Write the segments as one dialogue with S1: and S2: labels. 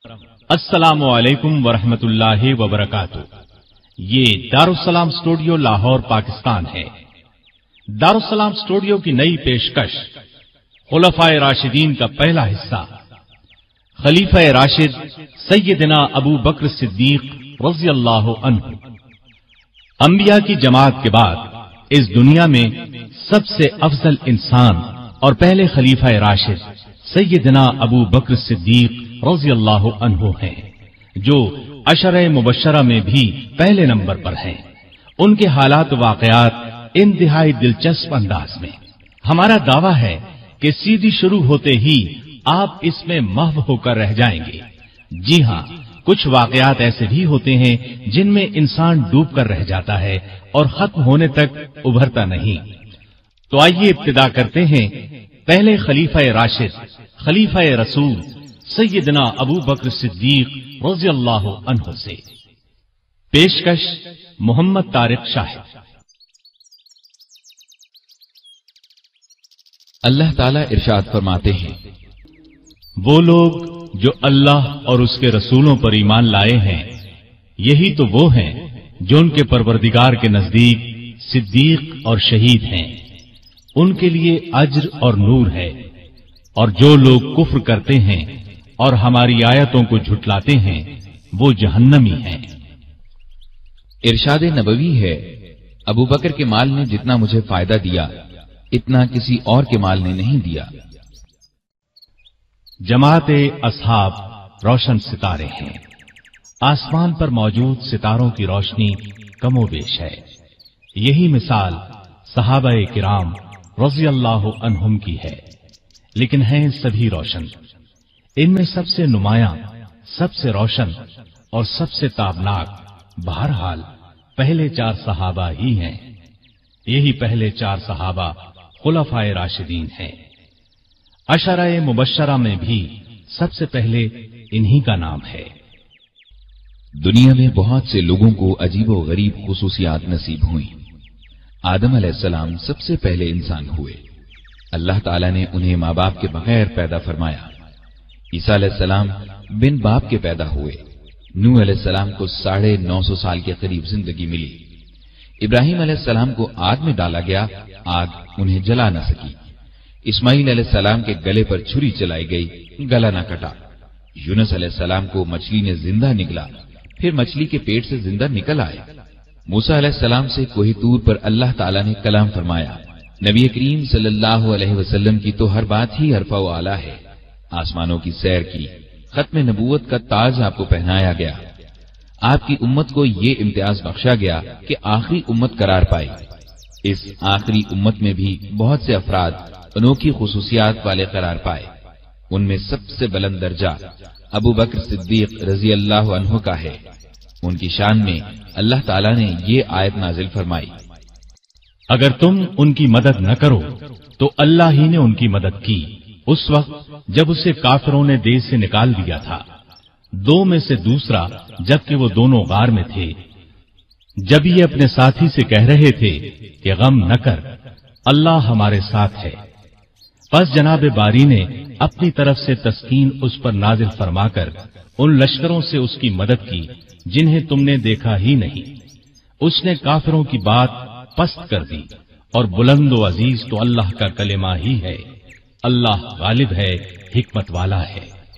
S1: अस्सलामु अलैकुम वरहमतुल्लाहि वबरकातुह। ये दारुस्सलाम स्टूडियो लाहौर पाकिस्तान है। दारुस्सलाम स्टूडियो की नई पेशकश खुलफाए राशिदीन का पहला हिस्सा खलीफा राशिद सैयदना अबू बकर सिद्दीक रज़ी अल्लाहु अन्हु। अंबिया की जमात के बाद इस दुनिया में सबसे अफजल इंसान और पहले खलीफा राशिद सैयदना अबू बकर सिद्दीक रज़ी अल्लाहु अन्हु हैं, जो अशरे मुबश्शरा में भी पहले नंबर पर हैं। उनके हालात वाक़यात इंतहाई दिलचस्प अंदाज में। हमारा दावा है कि सीधी शुरू होते ही आप इसमें महव होकर रह जाएंगे। जी हां, कुछ वाक़यात ऐसे भी होते हैं जिनमें इंसान डूब कर रह जाता है और खत्म होने तक उभरता नहीं। तो आइए इब्तिदा करते हैं पहले खलीफा राशिद खलीफा रसूल सैयदना अबू बकर सिद्दीक रज़ी अल्लाहु अन्हु से। पेशकश मोहम्मद तारिक शाहिद।
S2: अल्लाह ताला इरशाद फरमाते हैं,
S1: वो लोग जो अल्लाह और उसके रसूलों पर ईमान लाए हैं, यही तो वो हैं जो उनके परवरदिगार के नजदीक सिद्दीक और शहीद हैं। उनके लिए अज्र और नूर है। और जो लोग कुफ्र करते हैं और हमारी आयतों को झुटलाते हैं, वो जहन्नमी हैं।
S2: इरशाद नबवी है, अबू बकर के माल ने जितना मुझे फायदा दिया, इतना किसी और के माल ने नहीं दिया।
S1: जमाते असहाब रोशन सितारे हैं। आसमान पर मौजूद सितारों की रोशनी कमोबेश है। यही मिसाल सहाबाए किराम रज़ी अल्लाहु अन्हुम की है, लेकिन हैं सभी रोशन। इनमें सबसे नुमायां, सबसे रोशन और सबसे ताबनाक बहरहाल पहले चार सहाबा ही हैं। यही पहले चार सहाबा खुलफाए राशिदीन हैं। अशराए मुबश्शरा में भी सबसे पहले इन्हीं का नाम है।
S2: दुनिया में बहुत से लोगों को अजीबो गरीब खुसूसियात नसीब हुई। आदम अलैहिस्सलाम सबसे पहले इंसान हुए। अल्लाह ताला ने उन्हें माँ बाप के बगैर पैदा फरमाया। ईसा अलैहिस्सलाम बिन बाप के पैदा हुए। नूह अलैहिस्सलाम को 950 साल के करीब जिंदगी मिली। इब्राहिम अलैहिस्सलाम को आग में डाला गया, आग उन्हें जला न सकी। इस्माइल अलैहिस्सलाम के गले पर छुरी चलाई गई, गला न कटा। यूनुस अलैहिस्सलाम को मछली ने जिंदा निगला, फिर मछली के पेट से जिंदा निकल आए। मूसा अलैहिस्सलाम से कोही तूर पर अल्लाह ताला ने कलाम फरमाया। नबी करीम सल्लल्लाहु अलैहि वसल्लम की तो हर बात ही हरफा व आला है। आसमानों की सैर की, खत्म नबूवत का ताज आपको पहनाया गया। आपकी उम्मत को ये इम्तियाज बख्शा गया कि आखिरी उम्मत करार पाई। इस आखिरी उम्मत में भी बहुत से अफराद अनोखी खुसूसियात वाले करार पाए। उनमें सबसे बुलंद दर्जा अबू बकर सिद्दीक रज़ी अल्लाहु अन्हु का है। उनकी शान में अल्लाह ताला ने ये आयत नाजिल फरमाई,
S1: अगर तुम उनकी मदद न करो तो अल्लाह ही ने उनकी मदद की, उस वक्त जब उसे काफिरों ने देश से निकाल दिया था। दो में से दूसरा, जबकि वो दोनों गार में थे। जब ये अपने साथी से कह रहे थे कि गम न कर, अल्लाह हमारे साथ है, बस जनाब बारी ने अपनी तरफ से तस्कीन उस पर नाजिल फरमाकर उन लश्करों से उसकी मदद की जिन्हें तुमने देखा ही नहीं। उसने काफिरों की बात पस्त कर दी और बुलंद व अजीज तो अल्लाह का कलेमा ही है। अल्लाह गालिब है, हिकमत वाला है।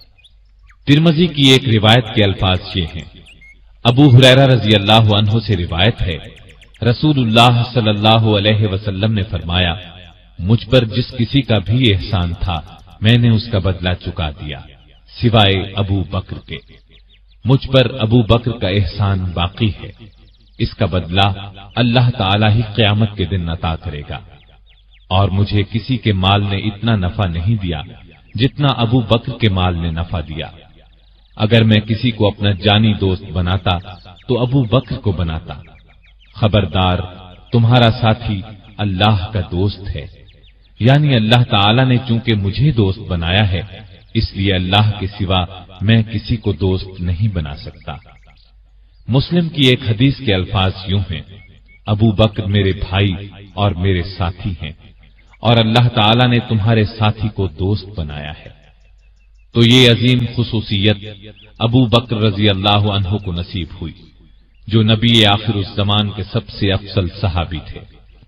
S3: तिरमिज़ी की एक रिवायत के अल्फाज ये हैं। अबू हुरैरा रज़ी अल्लाहु अन्हु से रिवायत है, रसूलुल्लाह सल्लल्लाहु अलैहि वसल्लम ने फरमाया, मुझ पर जिस किसी का भी एहसान था, मैंने उसका बदला चुका दिया, सिवाय अबू बकर के। मुझ पर अबू बकर का एहसान बाकी है। इसका बदला अल्लाह ताला ही क़यामत के दिन अता करेगा। और मुझे किसी के माल ने इतना नफा नहीं दिया जितना अबू बकर के माल ने नफा दिया। अगर मैं किसी को अपना जानी दोस्त बनाता तो अबू बकर को बनाता। खबरदार, तुम्हारा साथी अल्लाह का दोस्त है। यानी अल्लाह ताला ने चूंकि मुझे दोस्त बनाया है, इसलिए अल्लाह के सिवा मैं किसी को दोस्त नहीं बना सकता। मुस्लिम की एक हदीस के अल्फाज यूं हैं, अबू बकर मेरे भाई और मेरे साथी हैं, और अल्लाह ताला ने तुम्हारे साथी को दोस्त बनाया है। तो ये अजीम खुसूसियत अबू बकर रजी अल्लाह अन्हु को नसीब हुई, जो नबी आखिरुज़्ज़मान के सबसे अफसल सहाबी थे।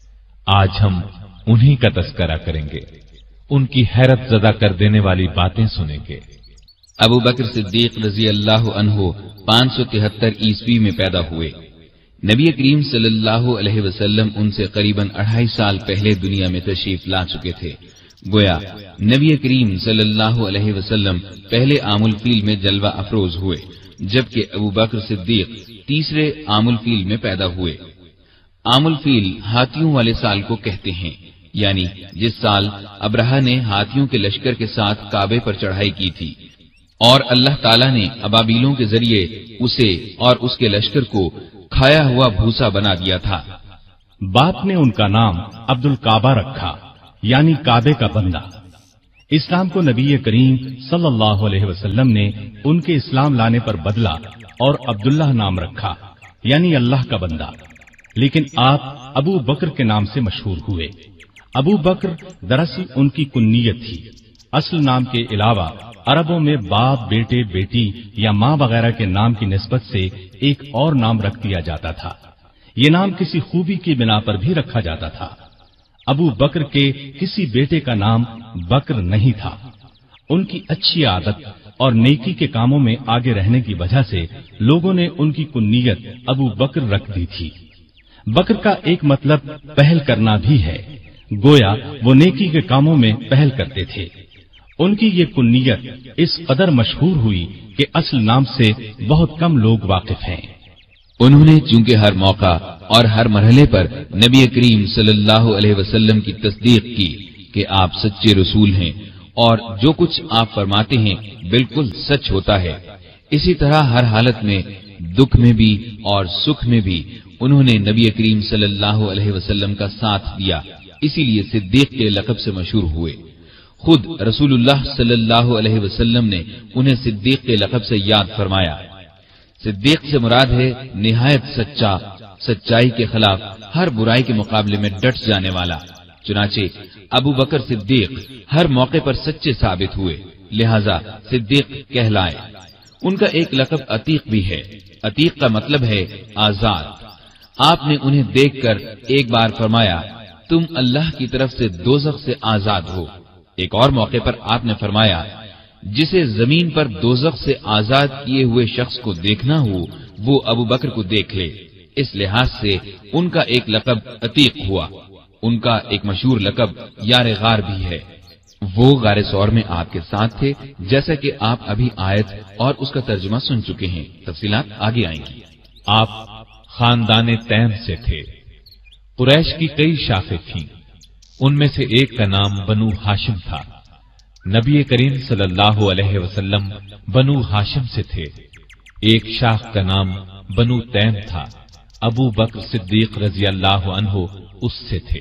S3: आज हम उन्हीं का तस्करा करेंगे, उनकी हैरत ज़दा कर देने वाली बातें सुनेंगे।
S2: अबू बकर सिद्दीक रजी अल्लाह अन्हु 573 ईस्वी में पैदा हुए। नबी करीम सल्लल्लाहु अलैहि वसल्लम उनसे करीबन 2.5 साल पहले दुनिया में तशरीफ ला चुके थे। गोया नबी करीम सल्लल्लाहु अलैहि वसल्लम पहले आमुल फील में जलवा अफरोज हुए, जबकि अबू बकर सिद्दीक तीसरे आमुल फील में पैदा हुए। आमुल फील हाथियों वाले साल को कहते हैं, यानी जिस साल अब्रहा ने हाथियों के लश्कर के साथ काबे पर चढ़ाई की थी और अल्लाह ताला ने अबाबीलों के जरिए उसे और उसके लश्कर को खाया हुआ भूसा बना दिया था।
S1: बाप ने उनका नाम अब्दुल काबा रखा, यानी काबे का बंदा। इस्लाम को नबी करीम सल्लल्लाहु अलैहि वसल्लम ने उनके इस्लाम लाने पर बदला और अब्दुल्लाह नाम रखा, यानी अल्लाह का बंदा। लेकिन आप अबू बकर के नाम से मशहूर हुए। अबू बकर दरअसल उनकी कुन्नियत थी। असल नाम के अलावा अरबों में बाप, बेटे, बेटी या माँ वगैरह के नाम की निस्बत से एक और नाम रख दिया जाता था। ये नाम किसी खूबी की बिना पर भी रखा जाता था। अबू बकर के किसी बेटे का नाम बकर नहीं था। उनकी अच्छी आदत और नेकी के कामों में आगे रहने की वजह से लोगों ने उनकी कुन्नियत अबू बकर रख दी थी। बकर का एक मतलब पहल करना भी है, गोया वो नेकी के कामों में पहल करते थे। उनकी ये कुन्नियत इस कदर मशहूर हुई कि असल नाम से बहुत कम लोग वाकिफ हैं।
S2: उन्होंने चूंकि हर मौका और हर मरहले पर नबी करीम सल्लल्लाहु अलैहि वसल्लम की तस्दीक की कि आप सच्चे रसूल हैं और जो कुछ आप फरमाते हैं बिल्कुल सच होता है, इसी तरह हर हालत में, दुख में भी और सुख में भी उन्होंने नबी करीम सल्लल्लाहु अलैहि वसल्लम का साथ दिया। इसीलिए सिद्दीक के लक़ब से मशहूर हुए। खुद रसूलुल्लाह सल्लल्लाहु अलैहि वसल्लम ने उन्हें सिद्दीक के लक़ब से याद फरमाया। सिद्दीक से मुराद है निहायत सच्चा, सच्चाई के खिलाफ हर बुराई के मुकाबले में डट जाने वाला। चुनाचे अबू बकर सिद्दीक हर मौके पर सच्चे साबित हुए, लिहाजा सिद्दीक कहलाए। उनका एक लक़ब अतीक भी है। अतीक का मतलब है आजाद। आपने उन्हें देखकर एक बार फरमाया, तुम अल्लाह की तरफ से दोज़ख से आजाद हो। एक और मौके पर आपने फरमाया, जिसे जमीन पर दोज़ख से आजाद किए हुए शख्स को देखना हो वो अबू बकर को देख ले। इस लिहाज से उनका एक लक़ब अतीक हुआ। उनका एक मशहूर लक़ब यार गार भी है। वो गारे सौर में आपके साथ थे, जैसा कि आप अभी आयत और उसका तर्जुमा सुन चुके हैं। तफसीलात आगे आएंगी।
S3: आप खानदान तैम से थे। कुरैश की कई शाखें थीं। उनमें से एक का नाम बनु हाशिम था। नबी करीम सल्लल्लाहु अलैहि वसल्लम बनु हाशिम से थे। एक शाख का नाम बनु तैम था। अबू बकर सिद्दीक रजी अल्लाह अन्हु उससे थे।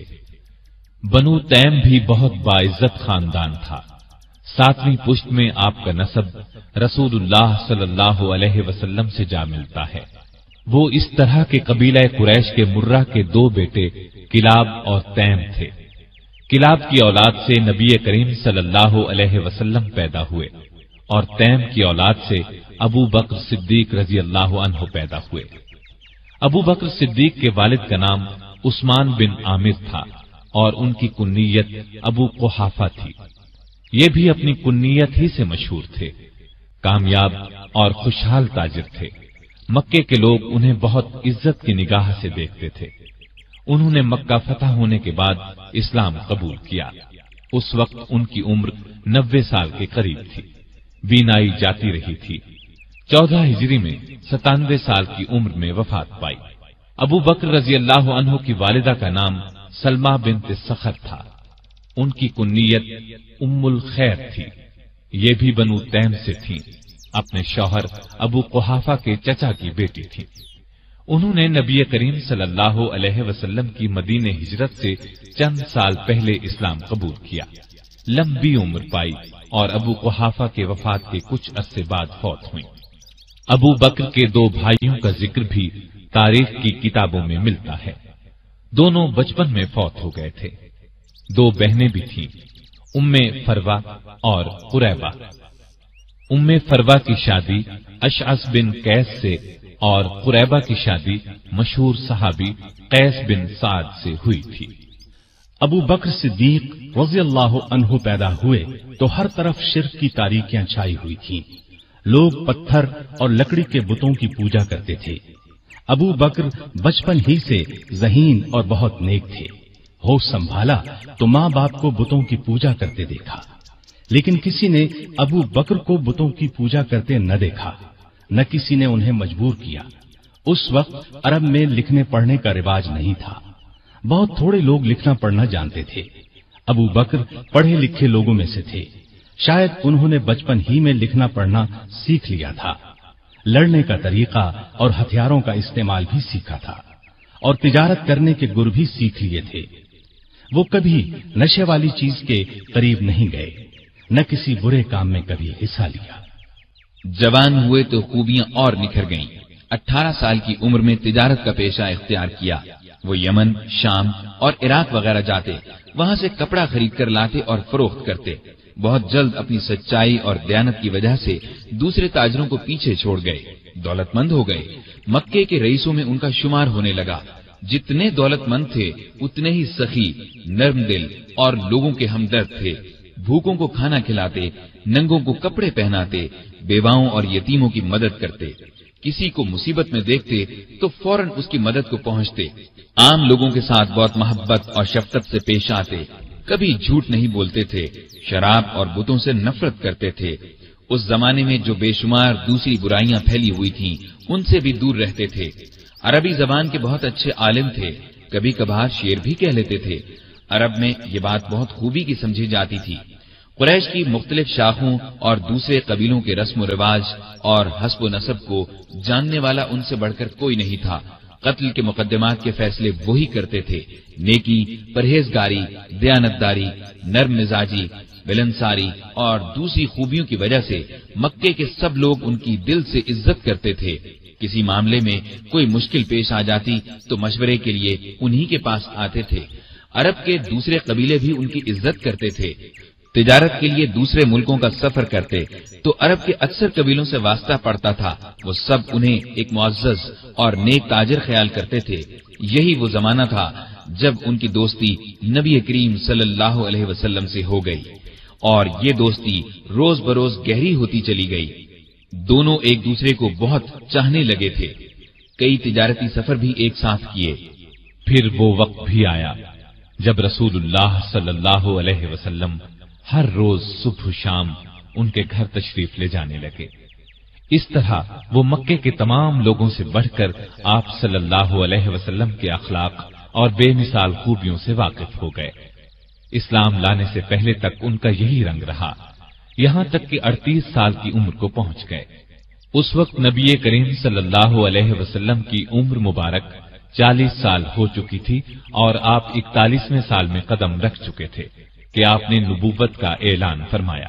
S3: बनु तैम भी बहुत बाइज्जत खानदान था। 7वीं पुश्त में आपका नसब रसूलुल्लाह सल्लल्लाहु अलैहि वसल्लम से जा मिलता है। वो इस तरह के कबीला कुरैश के मुर्रा के 2 बेटे किलाब और तैम थे। किलाब की औलाद से नबी करीम सल्लल्लाहु अलैहि वसल्लम पैदा हुए और तैम की औलाद से अबू बकर सिद्दीक रजी अल्लाह अन्हु पैदा हुए। अबू बकर सिद्दीक के वालिद का नाम उस्मान बिन आमिर था और उनकी कुन्नियत अबू कुहाफा थी। ये भी अपनी कुन्नियत ही से मशहूर थे। कामयाब और खुशहाल ताजिर थे। मक्के के लोग उन्हें बहुत इज्जत की निगाह से देखते थे। उन्होंने मक्का फतह होने के बाद इस्लाम कबूल किया। उस वक्त उनकी उम्र 90 साल के करीब थी। बीनाई जाती रही थी। 14 हिजरी में 97 साल की उम्र में वफात पाई। अबू बकर रजी अल्लाह अन्हु की वालिदा का नाम सलमा बिन्त सखर था। उनकी कुन्नियत उम्मुल खैर थी। ये भी बनु तैम से थीं। अपने शौहर अबू कुहाफा के चचा की बेटी थी। उन्होंने नबी करीम सल्लल्लाहु अलैहि वसल्लम की मदीने हिजरत से चंद साल पहले इस्लाम कबूल किया। लंबी उम्र पाई और अबू कुहाफा के वफात के कुछ अरसे बाद फौत हुई। अबू बकर के 2 भाइयों का जिक्र भी तारीख की किताबों में मिलता है। दोनों बचपन में फौत हो गए थे। 2 बहनें भी थीं, उम्मे फरवा और कुरैबा। उम्मे फरवा की शादी अशअस बिन कैस से और कुरैबा की शादी मशहूर सहाबी कैस बिन साद से हुई थी।
S1: अबू बकर सिद्दीक रज़ियल्लाहु अन्हु पैदा हुए तो हर तरफ शिर्क की तारीकियां छाई हुई थीं। लोग पत्थर और लकड़ी के बुतों की पूजा करते थे। अबू बकर बचपन ही से ज़हीन और बहुत नेक थे। होश संभाला तो माँ बाप को बुतों की पूजा करते देखा, लेकिन किसी ने अबू बकर को बुतों की पूजा करते न देखा, न किसी ने उन्हें मजबूर किया। उस वक्त अरब में लिखने पढ़ने का रिवाज नहीं था। बहुत थोड़े लोग लिखना पढ़ना जानते थे। अबू बकर पढ़े लिखे लोगों में से थे। शायद उन्होंने बचपन ही में लिखना पढ़ना सीख लिया था। लड़ने का तरीका और हथियारों का इस्तेमाल भी सीखा था और तिजारत करने के गुर भी सीख लिए थे। वो कभी नशे वाली चीज के करीब नहीं गए, न किसी बुरे काम में कभी हिस्सा लिया।
S2: जवान हुए तो खूबियां और निखर गईं। 18 साल की उम्र में तिजारत का पेशा इख्तियार किया। वो यमन, शाम और इराक वगैरह जाते, वहां से कपड़ा खरीद कर लाते और फरोख्त करते। बहुत जल्द अपनी सच्चाई और दयानत की वजह से दूसरे ताजरों को पीछे छोड़ गए, दौलतमंद हो गए। मक्के के रईसों में उनका शुमार होने लगा। जितने दौलतमंद थे उतने ही सखी, नर्म दिल और लोगों के हमदर्द थे। भूखों को खाना खिलाते, नंगों को कपड़े पहनाते, बेवाओं और यतीमों की मदद करते। किसी को मुसीबत में देखते तो फौरन उसकी मदद को पहुंचते। आम लोगों के साथ बहुत मोहब्बत और शफकत से पेश आते। कभी झूठ नहीं बोलते थे। शराब और बुतों से नफरत करते थे। उस जमाने में जो बेशुमार दूसरी बुराइयां फैली हुई थीं, उनसे भी दूर रहते थे। अरबी जबान के बहुत अच्छे आलिम थे। कभी कभार शेर भी कह लेते थे। अरब में ये बात बहुत खूबी की समझी जाती थी। कुरैश की मुख्तलिफ शाखों और दूसरे कबीलों के रस्म रिवाज और हस्ब नसब को जानने वाला उनसे बढ़कर कोई नहीं था। कत्ल के मुकद्दमात के फैसले वही करते थे। नेकी, परहेजगारी, दयानतदारी, नर्म मिजाजी, मिलनसारी और दूसरी खूबियों की वजह से मक्के के सब लोग उनकी दिल से इज्जत करते थे। किसी मामले में कोई मुश्किल पेश आ जाती तो मशवरे के लिए उन्हीं के पास आते थे। अरब के दूसरे कबीले भी उनकी इज्जत करते थे। तिजारत के लिए दूसरे मुल्कों का सफर करते तो अरब के अक्सर कबीलों से वास्ता पड़ता था। वो सब उन्हें एक मुअज़्ज़ज़ और नेक ताजिर ख्याल करते थे। यही वो जमाना था जब उनकी दोस्ती नबी करीम सल्लल्लाहु अलैहि वसल्लम से हो गई और ये दोस्ती रोज बरोज गहरी होती चली गई। दोनों एक दूसरे को बहुत चाहने लगे थे। कई तिजारती सफर भी एक साथ किए।
S3: फिर वो वक्त भी आया जब रसूलुल्लाह सल्लल्लाहु अलैहि वसल्लम हर रोज सुबह शाम उनके घर तशरीफ ले जाने लगे। इस तरह वो मक्के के तमाम लोगों से बढ़कर आप सल्लल्लाहु अलैहि वसल्लम के अखलाक और बेमिसाल खूबियों से वाकिफ हो गए। इस्लाम लाने से पहले तक उनका यही रंग रहा, यहां तक कि 38 साल की उम्र को पहुंच गए। उस वक्त नबी करीम सल्लल्लाहु अलैहि वसल्लम की उम्र मुबारक 40 साल हो चुकी थी और आप 41वें साल में कदम रख चुके थे कि आपने नबूवत का ऐलान फरमाया।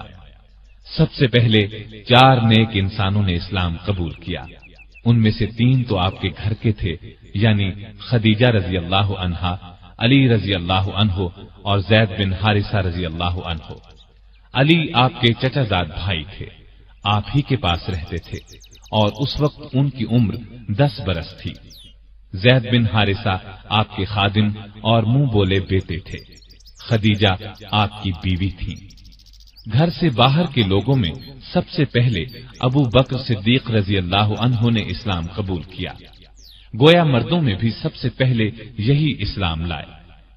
S3: सबसे पहले 4 नेक इंसानों ने इस्लाम कबूल किया। उनमें से 3 तो आपके घर के थे, यानी खदीजा रजी अल्लाह अन्हा, अली रजी अल्लाह अन्हो और जैद बिन हारिसा रजी अल्लाह अन्हो। अली आपके चचाजाद भाई थे, आप ही के पास रहते थे और उस वक्त उनकी उम्र 10 बरस थी। जैद बिन हारिसा आपके खादिम और मुंह बोले बेटे थे। खदीजा आपकी बीवी थी। घर से बाहर के लोगों में सबसे पहले अबू बकर सिद्दीक रजी अल्लाह अन्हु ने इस्लाम कबूल किया। गोया मर्दों में भी सबसे पहले यही इस्लाम लाए।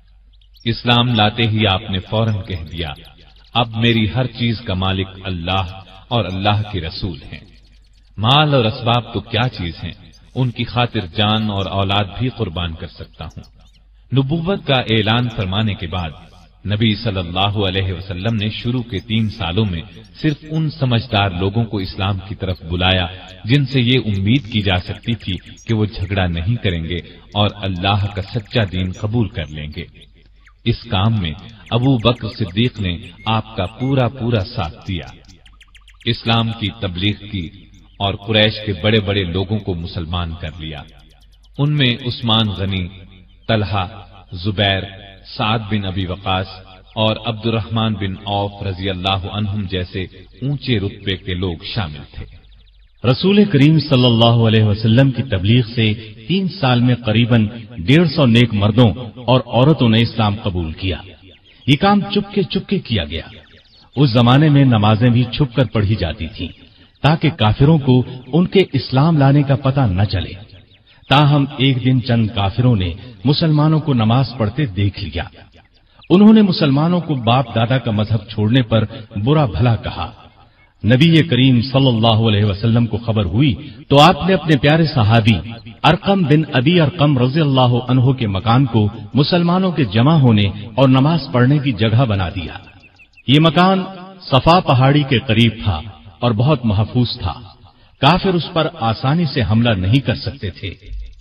S3: इस्लाम लाते ही आपने फौरन कह दिया, अब मेरी हर चीज का मालिक अल्लाह और अल्लाह के रसूल हैं। माल और असबाब तो क्या चीज हैं, उनकी खातिर जान और औलाद भी कुर्बान कर सकता हूं। नबुव्वत का ऐलान फरमाने के बाद नबी सल्लल्लाहु अलैहि वसल्लम ने शुरू के 3 सालों में सिर्फ उन समझदार लोगों को इस्लाम की तरफ बुलाया जिनसे ये उम्मीद की जा सकती थी कि वो झगड़ा नहीं करेंगे और अल्लाह का सच्चा दीन कबूल कर लेंगे। इस काम में अबू बकर सिद्दीक ने आपका पूरा पूरा साथ दिया। इस्लाम की तबलीग की और कुरैश के बड़े बड़े लोगों को मुसलमान कर लिया। उनमें उस्मान गनी, तलहा, जुबैर, साद बिन अबी वकास اور عبد الرحمن بن عوف رضی اللہ عنہم جیسے اونچے رتبے کے لوگ شامل تھے۔
S1: رسول کریم صلی اللہ علیہ وسلم کی تبلیغ سے 3 سال میں قریباً 150 نیک مردوں اور عورتوں نے اسلام قبول کیا۔ یہ کام چپکے کیا گیا۔ اس زمانے میں نمازیں بھی چھپ کر پڑھی جاتی تھیں تاکہ کافروں کو ان کے اسلام لانے کا پتہ نہ چلے۔ تاہم ایک دن چند کافروں نے مسلمانوں کو نماز پڑھتے دیکھ لیا۔ انہوں نے مسلمانوں کو باپ دادا کا مذہب چھوڑنے پر برا بھلا کہا۔ نبی کریم صلی اللہ علیہ وسلم کو خبر ہوئی تو آپ نے اپنے پیارے صحابی ارقم بن ابی ارقم رضی اللہ عنہ کے مکان کو مسلمانوں کے جمع ہونے اور نماز پڑھنے کی جگہ بنا دیا۔ یہ مکان صفا پہاڑی کے قریب تھا اور بہت محفوظ تھا۔ کافر اس پر آسانی سے حملہ نہیں کر سکتے تھے۔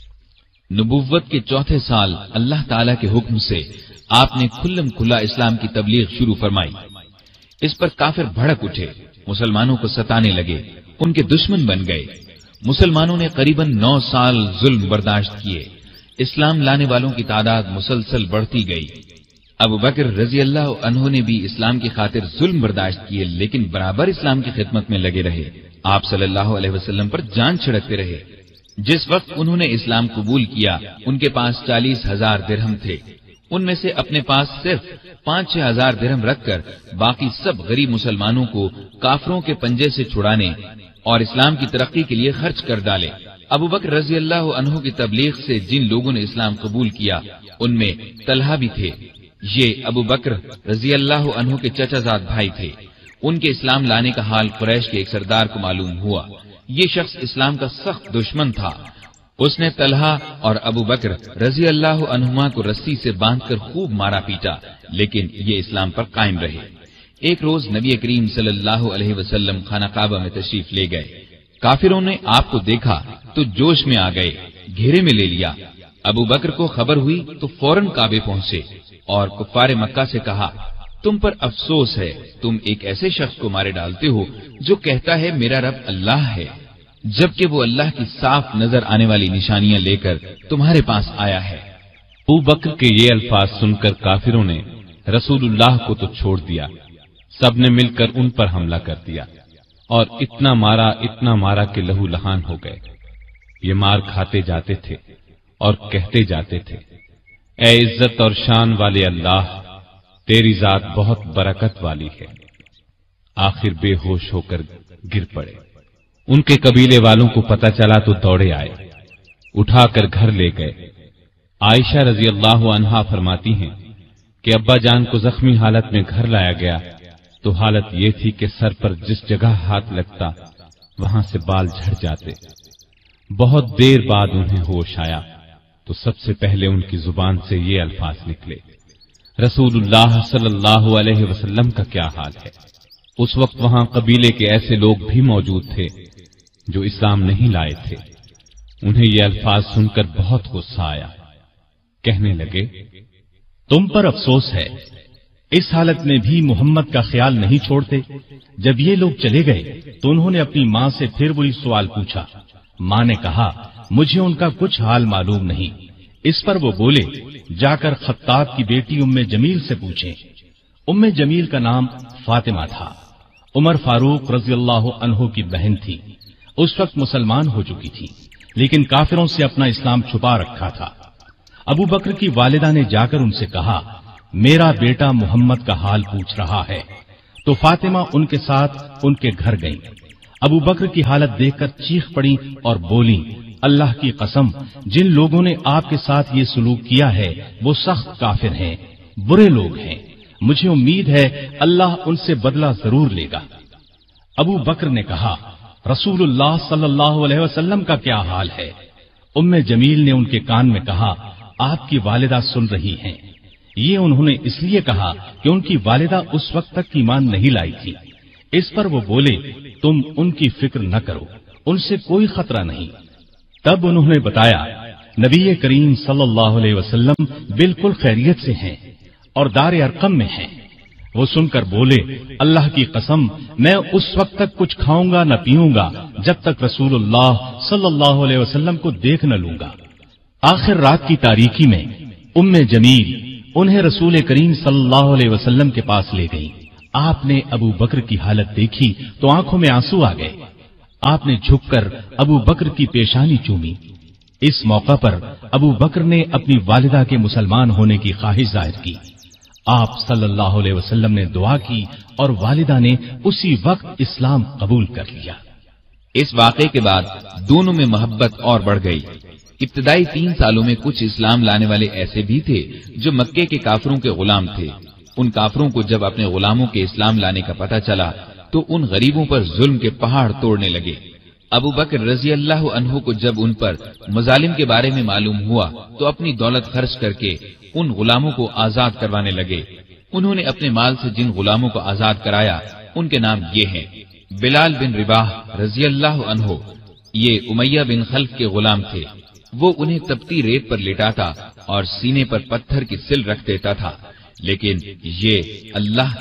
S2: نبوت کے 4تھے سال اللہ تعالی کے حکم سے آپ نے کھلم کھلا اسلام کی تبلیغ شروع فرمائی۔ اس پر کافر بھڑک اٹھے، مسلمانوں کو ستانے لگے، ان کے دشمن بن گئے۔ مسلمانوں نے قریباً 9 سال ظلم برداشت کیے۔ اسلام لانے والوں کی تعداد مسلسل بڑھتی گئی۔ ابو بکر رضی اللہ عنہ نے بھی اسلام کی خاطر ظلم برداشت کیے، لیکن برابر اسلام کی خدمت میں لگے رہے۔ آپ صلی اللہ علیہ وسلم پر جان چھڑکتے رہے۔ جس وقت انہوں نے اسلام قبول کیا ان کے پاس 40,000 درہم تھے۔ ان میں سے اپنے پاس صرف 5-6 ہزار درہم رکھ کر باقی سب غریب مسلمانوں کو کافروں کے پنجے سے چھڑانے اور اسلام کی ترقی کے لیے خرچ کر ڈالے۔ ابو بکر رضی اللہ عنہ کی تبلیغ سے جن لوگوں نے اسلام قبول کیا ان میں طلحہ بھی تھے۔ یہ ابو بکر رضی اللہ عنہ کے چچا زاد بھائی تھے۔ ان کے اسلام لانے کا حال قریش کے ایک سردار کو معلوم ہوا۔ یہ شخص اسلام کا سخت دشمن تھا۔ اس نے طلحہ اور ابو بکر رضی اللہ عنہما کو رسی سے باندھ کر خوب مارا پیٹا، لیکن یہ اسلام پر قائم رہے۔ ایک روز نبی کریم صلی اللہ علیہ وسلم خانہ کعبہ میں تشریف لے گئے۔ کافروں نے آپ کو دیکھا تو جوش میں آ گئے، گھیرے میں لے لیا۔ ابو بکر کو خبر ہوئی تو فوراً کعبے پہنچے اور کفار مکہ سے کہا، تم پر افسوس ہے، تم ایک ایسے شخص کو مارے ڈالتے ہو جو کہتا ہے میرا رب اللہ ہے، جبکہ وہ اللہ کی صاف نظر آنے والی نشانیاں لے کر تمہارے پاس آیا ہے۔
S3: ابو بکر کے یہ الفاظ سن کر کافروں نے رسول اللہ کو تو چھوڑ دیا، سب نے مل کر ان پر حملہ کر دیا اور اتنا مارا کہ لہو لہان ہو گئے۔ یہ مار کھاتے جاتے تھے اور کہتے جاتے تھے، اے عزت اور شان والے اللہ، تیری ذات بہت برکت والی ہے۔ آخر بے ہوش ہو کر گر پڑے۔ ان کے قبیلے والوں کو پتہ چلا تو دوڑے آئے، اٹھا کر گھر لے گئے۔ عائشہ رضی اللہ عنہا فرماتی ہیں کہ ابا جان کو زخمی حالت میں گھر لایا گیا تو حالت یہ تھی کہ سر پر جس جگہ ہاتھ لگتا وہاں سے بال جھڑ جاتے۔ بہت دیر بعد انہیں ہوش آیا تو سب سے پہلے ان کی زبان سے یہ الفاظ نکلے، رسول اللہ صلی اللہ علیہ وسلم کا کیا حال ہے۔ اس وقت وہاں قبیلے کے ایسے لوگ بھی موجود تھے جو اسلام نہیں لائے تھے۔ انہیں یہ الفاظ سن کر بہت غصہ آیا، کہنے لگے،
S1: تم پر افسوس ہے، اس حالت میں بھی محمد کا خیال نہیں چھوڑتے۔ جب یہ لوگ چلے گئے تو انہوں نے اپنی ماں سے پھر وہی سوال پوچھا۔ ماں نے کہا، مجھے ان کا کچھ حال معلوم نہیں۔ اس پر وہ بولے، جا کر خطاب کی بیٹی ام جمیل سے پوچھیں۔ ام جمیل کا نام فاطمہ تھا، عمر فاروق رضی اللہ عنہ کی بہن تھی۔ اس وقت مسلمان ہو چکی تھی لیکن کافروں سے اپنا اسلام چھپا رکھا تھا۔ ابو بکر کی والدہ نے جا کر ان سے کہا، میرا بیٹا محمد کا حال پوچھ رہا ہے۔ تو فاطمہ ان کے ساتھ ان کے گھر گئیں۔ ابو بکر کی حالت دیکھ کر چیخ پڑی اور بولی، اللہ کی قسم، جن لوگوں نے آپ کے ساتھ یہ سلوک کیا ہے وہ سخت کافر ہیں، برے لوگ ہیں۔ مجھے امید ہے اللہ ان سے بدلہ ضرور لے گا۔ ابو بکر نے کہا، رسول اللہ صلی اللہ علیہ وسلم کا کیا حال ہے؟ ام جمیل نے ان کے کان میں کہا، آپ کی والدہ سن رہی ہیں۔ یہ انہوں نے اس لیے کہا کہ ان کی والدہ اس وقت تک ایمان نہیں لائی تھی۔ اس پر وہ بولے، تم ان کی فکر نہ کرو، ان سے کوئی خطرہ نہیں۔ تب انہوں نے بتایا، نبی کریم صلی اللہ علیہ وسلم بالکل خیریت سے ہیں اور دار ارقم میں ہیں۔ وہ سن کر بولے، اللہ کی قسم، میں اس وقت تک کچھ کھاؤں گا نہ پیوں گا جب تک رسول اللہ صلی اللہ علیہ وسلم کو دیکھ نہ لوں گا۔ آخر رات کی تاریکی میں ام جمیل उन्हें रसूल करीम सल्लल्लाहु अलैहि वसल्लम के पास ले गईं। आपने अबू बकर की हालत देखी तो आंखों में आंसू आ गए। आपने झुककर अबू बकर की पेशानी चूमी। इस मौका पर अबू बकर ने अपनी वालिदा के मुसलमान होने की ख्वाहिश जाहिर की। आप सल्लल्लाहु अलैहि वसल्लम ने दुआ की और वालिदा ने उसी वक्त इस्लाम कबूल कर लिया।
S2: इस वाक़े के बाद दोनों में मोहब्बत और बढ़ गई। इब्तदाई 3 सालों में कुछ इस्लाम लाने वाले ऐसे भी थे जो मक्के के काफिरों के गुलाम थे। उन काफिरों को जब अपने गुलामों के इस्लाम लाने का पता चला तो उन गरीबों पर जुल्म के पहाड़ तोड़ने लगे। अबू बकर रजी अल्लाह अन्हु को जब उन पर मजालिम के बारे में मालूम हुआ तो अपनी दौलत खर्च करके उन गुलामों को आजाद करवाने लगे। उन्होंने अपने माल से जिन गुलामों को आजाद कराया उनके नाम ये हैं: बिलाल बिन रिबाह रजी अल्लाह अन्हु, ये उमैया बिन खल्फ के गुलाम थे। वो उन्हें तपती रेत पर लिटाता और सीने पर पत्थर की सिल रख देता था, लेकिन ये अल्लाह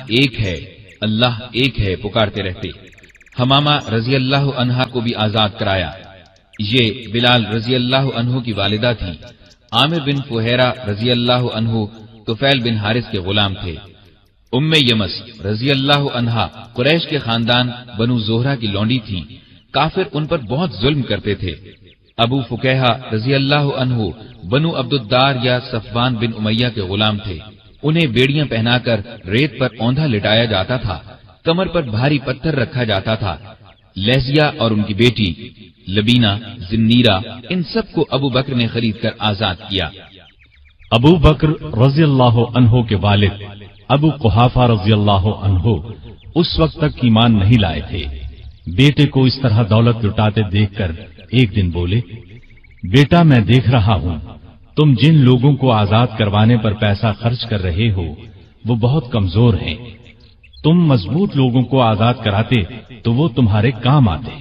S2: एक है पुकारते रहते। हमामा रजी अल्लाह अन्हा को भी आजाद कराया। ये बिलाल रजी अल्लाह अन्हु की वालिदा थी। आमिर बिन फुहैरा रजी अल्लाह अन्हु तुफैल बिन हारिस के गुलाम थे। उम्मे यमस रजी अल्लाह अन्हा कुरैश के खानदान बनु जोहरा की लौंडी थी। काफिर उन पर बहुत जुल्म करते थे। अबू फुकैहा रजी अल्लाह अन्हु बनु अब्दुद्दार या सफवान बिन उमैया के गुलाम थे। उन्हें बेड़ियां पहनाकर रेत पर औंधा लिटाया जाता था, कमर पर भारी पत्थर रखा जाता था। लहजिया और उनकी बेटी लबीना, जिन्नीरा, इन सबको अबू बकर ने खरीद कर आजाद किया।
S1: अबू बकर रजी अल्लाह अन्हो के वालिद अबू कुहाफा रजी अल्लाह अन्हो उस वक्त तक ईमान नहीं लाए थे। बेटे को इस तरह दौलत लुटाते देखकर एक दिन बोले, बेटा मैं देख रहा हूं तुम जिन लोगों को आजाद करवाने पर पैसा खर्च कर रहे हो वो बहुत कमजोर हैं। तुम मजबूत लोगों को आजाद कराते तो वो तुम्हारे काम आते।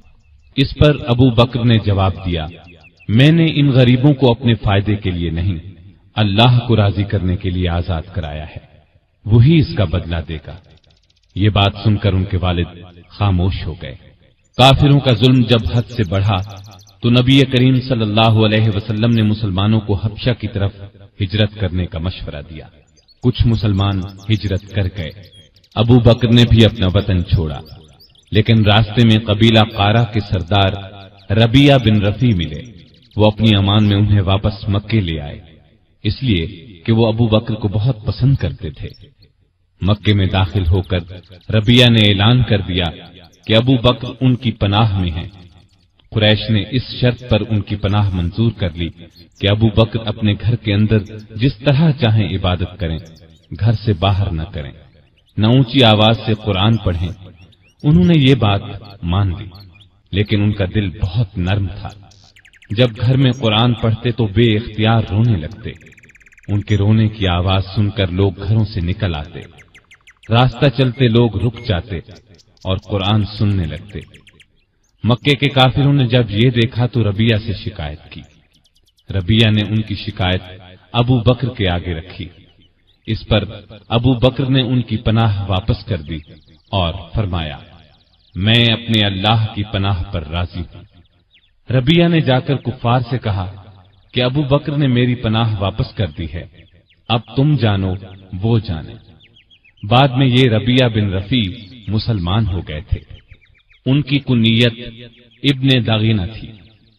S3: इस पर अबू बकर ने जवाब दिया, मैंने इन गरीबों को अपने फायदे के लिए नहीं, अल्लाह को राजी करने के लिए आजाद कराया है, वही इसका बदला देगा। ये बात सुनकर उनके वालिद खामोश हो गए। काफिरों का जुल्म जब हद से बढ़ा तो नबी करीम सल्लल्लाहु अलैहि वसल्लम ने मुसलमानों को हबशा की तरफ हिजरत करने का मशवरा दिया। कुछ मुसलमान हिजरत कर गए। अबू बकर ने भी अपना वतन छोड़ा, लेकिन रास्ते में कबीला कारा के सरदार रबिया बिन रफी मिले। वो अपनी अमान में उन्हें वापस मक्के ले आए, इसलिए कि वो अबू बकर को बहुत पसंद करते थे। मक्के में दाखिल होकर रबिया ने ऐलान कर दिया कि अबू बकर उनकी पनाह में हैं। कुरैश ने इस शर्त पर उनकी पनाह मंजूर कर ली कि अबू बकर अपने घर के अंदर जिस तरह चाहें इबादत करें, घर से बाहर न करें, न ऊंची आवाज से कुरान पढ़ें। उन्होंने ये बात मान ली, लेकिन उनका दिल बहुत नर्म था। जब घर में कुरान पढ़ते तो बेइख्तियार रोने लगते। उनके रोने की आवाज सुनकर लोग घरों से निकल आते। रास्ता चलते लोग रुक जाते और कुरान सुनने लगते। मक्के के काफिरों ने जब ये देखा तो रबिया से शिकायत की। रबिया ने उनकी शिकायत अबू बकर के आगे रखी। इस पर अबू बकर ने उनकी पनाह वापस कर दी और फरमाया, मैं अपने अल्लाह की पनाह पर राजी हूं। रबिया ने जाकर कुफ्फार से कहा कि अबू बकर ने मेरी पनाह वापस कर दी है, अब तुम जानो वो जाने। बाद में ये रबिया बिन रफी मुसलमान हो गए थे। उनकी कुन्नियत इब्ने दागीना थी।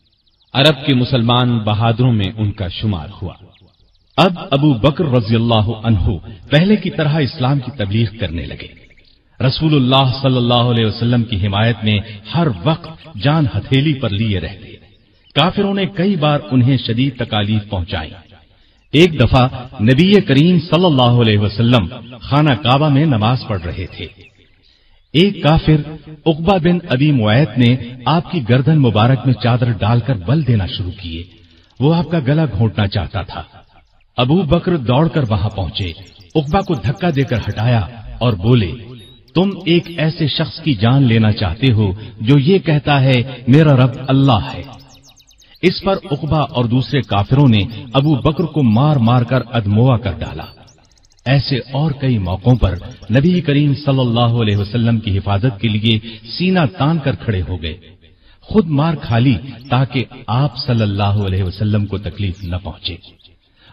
S3: अरब के मुसलमान बहादुरों में उनका शुमार हुआ।
S1: अब अबू बकर रज़ियल्लाहु अन्हु पहले की तरह इस्लाम की तबलीग करने लगे। रसूलुल्लाह सल्लल्लाहु अलैहि वसल्लम की हिमायत में हर वक्त जान हथेली पर लिए रहते। काफिरों ने कई बार उन्हें शदीद तकालीफ पहुंचाई। एक दफा नबी करीम सल्लल्लाहु अलैहि वसल्लम खाना काबा में नमाज पढ़ रहे थे। एक काफिर उकबा बिन अबी मुआयत ने आपकी गर्दन मुबारक में चादर डालकर बल देना शुरू किए। वो आपका गला घोंटना चाहता था। अबू बकर दौड़कर वहां पहुंचे, उकबा को धक्का देकर हटाया और बोले, तुम एक ऐसे शख्स की जान लेना चाहते हो जो ये कहता है मेरा रब अल्लाह है। इस पर उकबा और दूसरे काफिरों ने अबू बकर को मार मार कर अधमोआ कर डाला। ऐसे और कई मौकों पर नबी करीम सल्लल्लाहु अलैहि वसल्लम की हिफाजत के लिए सीना तान कर खड़े हो गए। खुद मार खा ली ताकि आप सल्लल्लाहु अलैहि वसल्लम को तकलीफ न पहुंचे।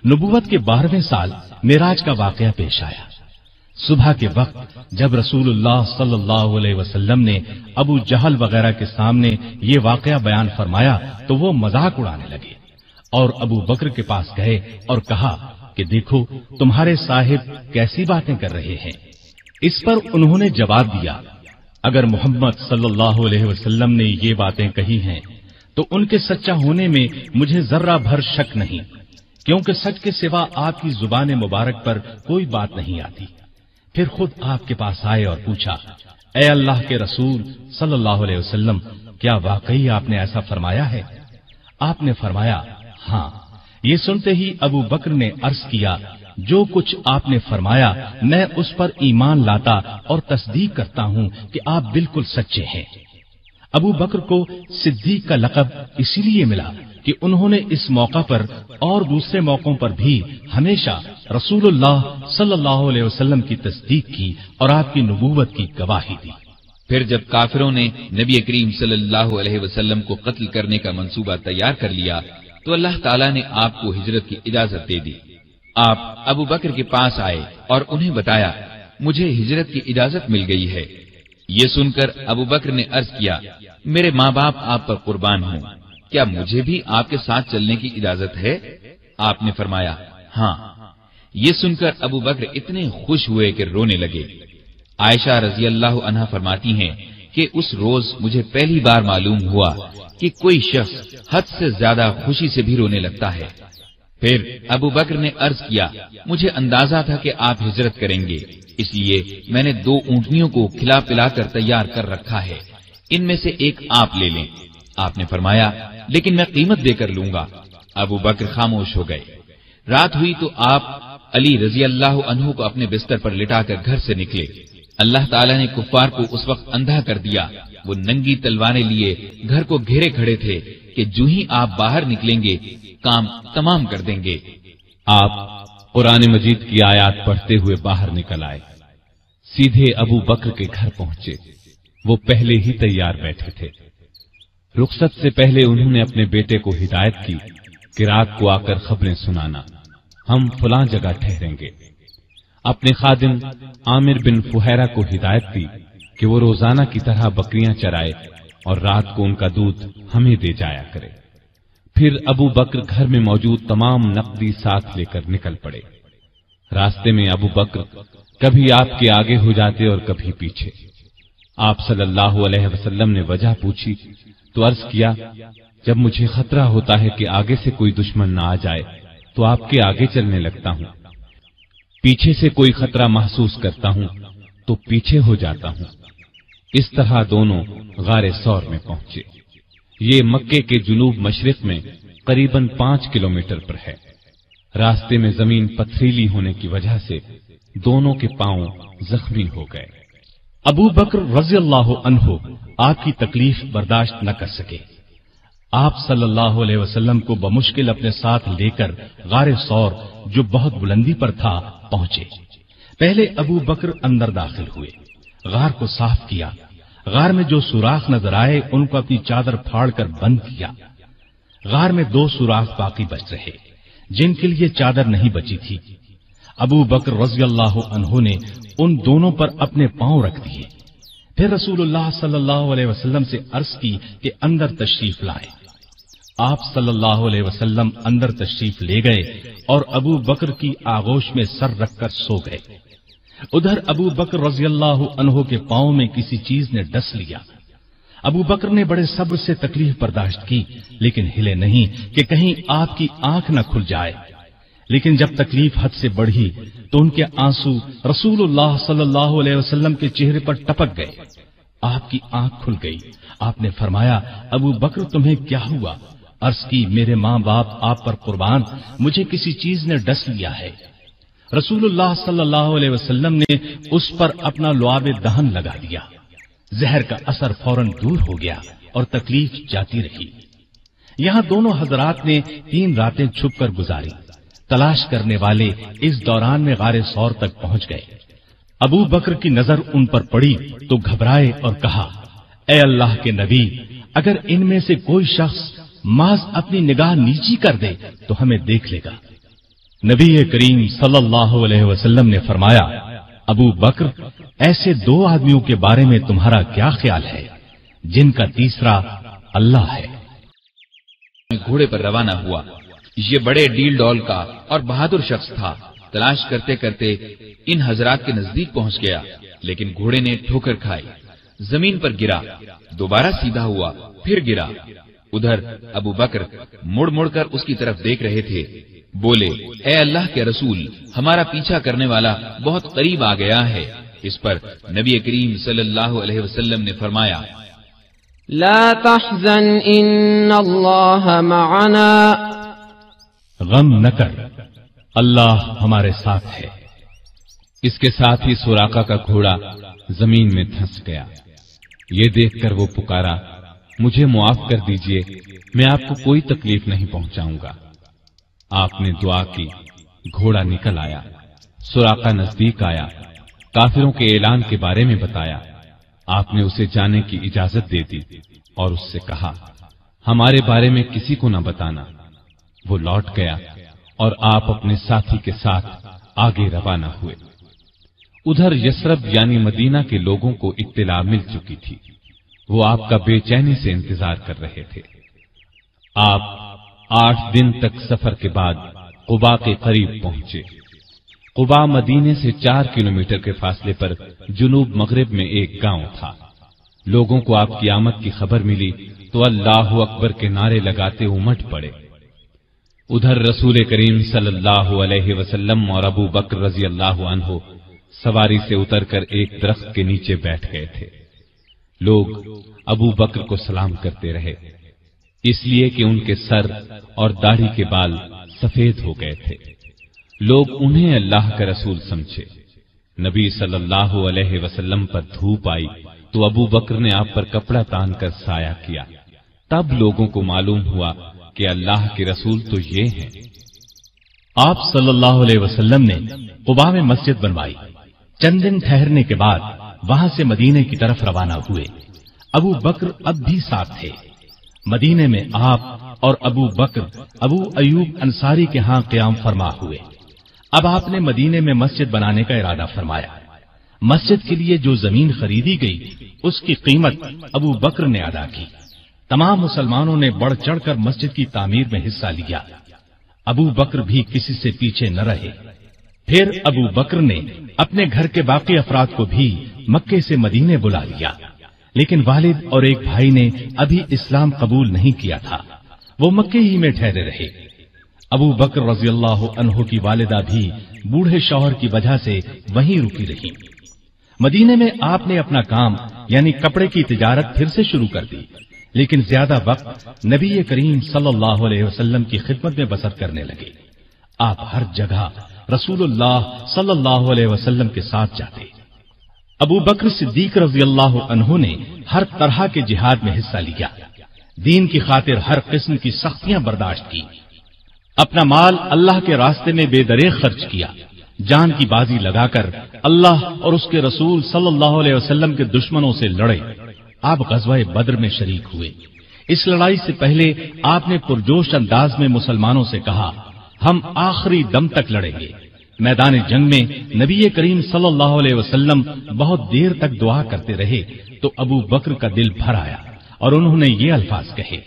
S1: नबुवत के 12वें साल मेराज का वाकया पेश आया। सुबह के वक्त जब रसूलुल्लाह सल्लल्लाहु अलैहि वसल्लम ने अबू जहल वगैरह के सामने ये वाकया बयान फरमाया तो वो मजाक उड़ाने लगे और अबू बकर के पास गए और कहा कि देखो तुम्हारे साहिब कैसी बातें कर रहे हैं। इस पर उन्होंने जवाब दिया, अगर मोहम्मद सल्लल्लाहु अलैहि वसल्लम ने ये बातें कही हैं तो उनके सच्चा होने में मुझे जर्रा भर शक नहीं, क्योंकि सच के सिवा आपकी जुबान मुबारक पर कोई बात नहीं आती। फिर खुद आपके पास आए और पूछा, ए अल्लाह के रसूल सल्लल्लाहु अलैहि वसल्लम, क्या वाकई आपने ऐसा फरमाया है? आपने फरमाया, हाँ। ये सुनते ही अबू बकर ने अर्ज किया, जो कुछ आपने फरमाया मैं उस पर ईमान लाता और तस्दीक करता हूं कि आप बिल्कुल सच्चे हैं। अबू बकर को सिद्दीक का लक़ब इसीलिए मिला कि उन्होंने इस मौका पर और दूसरे मौकों पर भी हमेशा रसूलुल्लाह सल्लल्लाहु अलैहि वसल्लम की तस्दीक की और आपकी नबूवत की गवाही दी।
S2: फिर जब काफिरों ने नबी करीम सल्लल्लाहु अलैहि वसल्लम को कत्ल करने का मंसूबा तैयार कर लिया तो अल्लाह ताला ने आपको हिजरत की इजाजत दे दी। आप अबू बकर के पास आए और उन्हें बताया, मुझे हिजरत की इजाजत मिल गई है। ये सुनकर अबू बकर ने अर्ज किया, मेरे माँ बाप आप पर कुर्बान हों, क्या मुझे भी आपके साथ चलने की इजाजत है? आपने फरमाया, हाँ। ये सुनकर अबू बकर इतने खुश हुए कि रोने लगे। आयशा रजी अल्लाह अन्हा फरमाती हैं कि उस रोज मुझे पहली बार मालूम हुआ कि कोई शख्स हद से ज्यादा खुशी से भी रोने लगता है। फिर अबू बकर ने अर्ज किया, मुझे अंदाजा था कि आप हिजरत करेंगे, इसलिए मैंने 2 ऊंटनियों को खिला पिलाकर तैयार कर रखा है, इनमें से एक आप ले लें। आपने फरमाया, लेकिन मैं कीमत देकर लूंगा। अबू बकर खामोश हो गए। रात हुई तो आप अली रजी अल्लाह अन्हु को अपने बिस्तर पर लिटाकर घर से निकले। अल्लाह ताला ने कुफ्फार को उस वक्त अंधा कर दिया। वो नंगी तलवारें लिए घर को घेरे खड़े थे कि जो ही आप बाहर निकलेंगे काम तमाम कर देंगे।
S3: आप कुरान मजीद की आयत पढ़ते हुए बाहर निकल आए, सीधे अबू बकर के घर पहुंचे। वो पहले ही तैयार बैठे थे। रुखसत से पहले उन्होंने अपने बेटे को हिदायत की कि रात को आकर खबरें सुनाना, हम फलां जगह ठहरेंगे। अपने खादिम आमिर बिन फुहैरा को हिदायत दी कि वो रोजाना की तरह बकरियां चराए और रात को उनका दूध हमें दे जाया करे। फिर अबू बकर घर में मौजूद तमाम नकदी साथ लेकर निकल पड़े। रास्ते में अबू बकर कभी आपके आगे हो जाते और कभी पीछे। आप सल्लल्लाहु अलैहि वसल्लम ने वजह पूछी तो अर्ज किया, जब मुझे खतरा होता है कि आगे से कोई दुश्मन ना आ जाए तो आपके आगे चलने लगता हूं, पीछे से कोई खतरा महसूस करता हूं तो पीछे हो जाता हूं। इस तरह दोनों गारे सौर में पहुंचे। ये मक्के के जुनूब मशरिक में करीबन 5 किलोमीटर पर है। रास्ते में जमीन पथरीली होने की वजह से दोनों के पांव जख्मी हो गए।
S1: अबू बकर रज़ियल्लाहु अन्हु आपकी तकलीफ बर्दाश्त न कर सके। आप सल्लल्लाहु अलैहि वसल्लम को बमुश्किल अपने साथ लेकर गारे सौर, जो बहुत बुलंदी पर था, पहुंचे। पहले अबू बकर अंदर दाखिल हुए, गार को साफ किया। गार में जो सुराख नजर आए उनको अपनी चादर फाड़कर बंद किया। गार में 2 सुराख बाकी बच रहे, जिनके लिए चादर नहीं बची थी। अबू बकर रज़ियल्लाहु अन्हु ने उन दोनों पर अपने पांव रख दिए। फिर रसूलुल्लाह सल्लल्लाहु अलैहि वसल्लम से अर्ज की कि अंदर तशरीफ लाएं। आप सल्लल्लाहु अलैहि वसल्लम अंदर तशरीफ ले गए और अबू बकर की आगोश में सर रखकर सो गए। उधर अबू बकर रज़ियल्लाहु अन्हु के पांव में किसी चीज ने डस लिया। अबू बकर ने बड़े सब्र से तकलीफ बर्दाश्त की, लेकिन हिले नहीं कि कहीं आपकी आंख न खुल जाए। लेकिन जब तकलीफ हद से बढ़ी तो उनके आंसू रसूलुल्लाह सल्लल्लाहु अलैहि वसल्लम के चेहरे पर टपक गए। आपकी आंख खुल गई। आपने फरमाया, अबू बकर तुम्हें क्या हुआ? अर्ज की, मेरे माँ बाप आप पर कुर्बान, मुझे किसी चीज ने डस लिया है। रसूलुल्लाह सल्लल्लाहु अलैहि वसल्लम ने उस पर अपना लुआब दहन लगा दिया। जहर का असर फौरन दूर हो गया और तकलीफ जाती रही। यहां दोनों हजरात ने 3 रातें छुपकर गुजारी। तलाश करने वाले इस दौरान में गारे सौर तक पहुंच गए। अबू बकर की नजर उन पर पड़ी तो घबराए और कहा, ए अल्लाह के नबी, अगर इनमें से कोई शख्स माज अपनी निगाह नीची कर दे तो हमें देख लेगा। नबी करीम सल्लल्लाहु अलैहि वसल्लम ने फरमाया, अबू बकर, ऐसे दो आदमियों के बारे में तुम्हारा क्या ख्याल है जिनका तीसरा अल्लाह है।
S2: घोड़े पर रवाना हुआ। ये बड़े डील डॉल का और बहादुर शख्स था। तलाश करते करते इन हजरात के नजदीक पहुंच गया, लेकिन घोड़े ने ठोकर खाई, जमीन पर गिरा, दोबारा सीधा हुआ, फिर गिरा। उधर अबू बकर मुड़ मुड़ कर उसकी तरफ देख रहे थे। बोले, ए अल्लाह के रसूल, हमारा पीछा करने वाला बहुत करीब आ गया है। इस पर नबी करीम सल्लल्लाहु अलैहि वसल्लम ने फरमाया,
S4: ला तहज़न इन्नल्लाह मअना,
S1: गम न कर, अल्लाह हमारे साथ है।
S3: इसके साथ ही सुराका का घोड़ा जमीन में धंस गया। ये देखकर वो पुकारा, मुझे मुआफ कर दीजिए, मैं आपको कोई तकलीफ नहीं पहुंचाऊंगा। आपने दुआ की, घोड़ा निकल आया, सुराका नजदीक आया, काफिरों के ऐलान के बारे में बताया। आपने उसे जाने की इजाजत दे दी और उससे कहा, हमारे बारे में किसी को न बताना। वो लौट गया और आप अपने साथी के साथ आगे रवाना हुए। उधर यसरब यानी मदीना के लोगों को इत्तिला मिल चुकी थी। वो आपका बेचैनी से इंतजार कर रहे थे। आप 8 दिन तक सफर के बाद कुबा के करीब पहुंचे। कुबा मदीने से 4 किलोमीटर के फासले पर जुनूब मगरिब में एक गांव था। लोगों को आपकी आमद की खबर मिली तो अल्लाहु अकबर के नारे लगाते उमड़ पड़े। उधर रसूल करीम सल्लल्लाहु अलैहि वसल्लम और अबू बकर रजी अल्लाहु अन्हु सवारी से उतरकर एक दरख्त के नीचे बैठ गए थे। लोग अबू बकर को सलाम करते रहे, इसलिए कि उनके सर और दाढ़ी के बाल सफेद हो गए थे। लोग उन्हें अल्लाह का रसूल समझे। नबी सल्लल्लाहु अलैहि वसल्लम पर धूप आई तो अबू बकर ने आप पर कपड़ा तान कर साया किया। तब लोगों को मालूम हुआ कि अल्लाह के रसूल तो ये हैं।
S1: आप सल्लल्लाहु अलैहि वसल्लम ने कुबा में मस्जिद बनवाई। चंद दिन ठहरने के बाद वहां से मदीने की तरफ रवाना हुए। अबू बकर अब भी साथ थे। मदीने में आप और अबू बकर अबू अयूब अंसारी के हां क़याम फरमा हुए। अब आपने मदीने में मस्जिद बनाने का इरादा फरमाया। मस्जिद के लिए जो जमीन खरीदी गई उसकी कीमत अबू बकर ने अदा की। तमाम मुसलमानों ने बढ़ चढ़कर मस्जिद की तामीर में हिस्सा लिया। अबू बकर भी किसी से पीछे न रहे। फिर अबू बकर ने अपने घर के बाकी अफराद को भी मक्के से मदीने बुला लिया, लेकिन वालिद और एक भाई ने अभी इस्लाम कबूल नहीं किया था। वो मक्के ही में ठहरे रहे। अबू बकर रज़ियल्लाहु अन्हु की वालिदा भी बूढ़े शौहर की वजह से वहीं रुकी रही। मदीने में आपने अपना काम यानी कपड़े की तिजारत फिर से शुरू कर दी, लेकिन ज्यादा वक्त नबी करीम सल्लल्लाहु अलैहि वसल्लम की खिदमत में बसर करने लगे। आप हर जगह रसूलुल्लाह सल्लल्लाहु अलैहि वसल्लम के साथ जाते। अबू बकर सिद्दीक रज़ियल्लाहु अन्हु ने हर तरह के जिहाद में हिस्सा लिया। दीन की खातिर हर किस्म की सख्तियां बर्दाश्त की। अपना माल अल्लाह के रास्ते में बेदरेग खर्च किया। जान की बाजी लगाकर अल्लाह और उसके रसूल सल्लल्लाहु अलैहि वसल्लम के दुश्मनों से लड़े। आप गज़वा बद्र में शरीक हुए। इस लड़ाई से पहले आपने पुरजोश अंदाज में मुसलमानों से कहा, हम आखिरी दम तक लड़ेंगे। मैदान जंग में नबी करीम सल्लल्लाहु अलैहि वसल्लम बहुत देर तक दुआ करते रहे तो अबू बकर का दिल भर आया और उन्होंने ये अल्फाज कहे,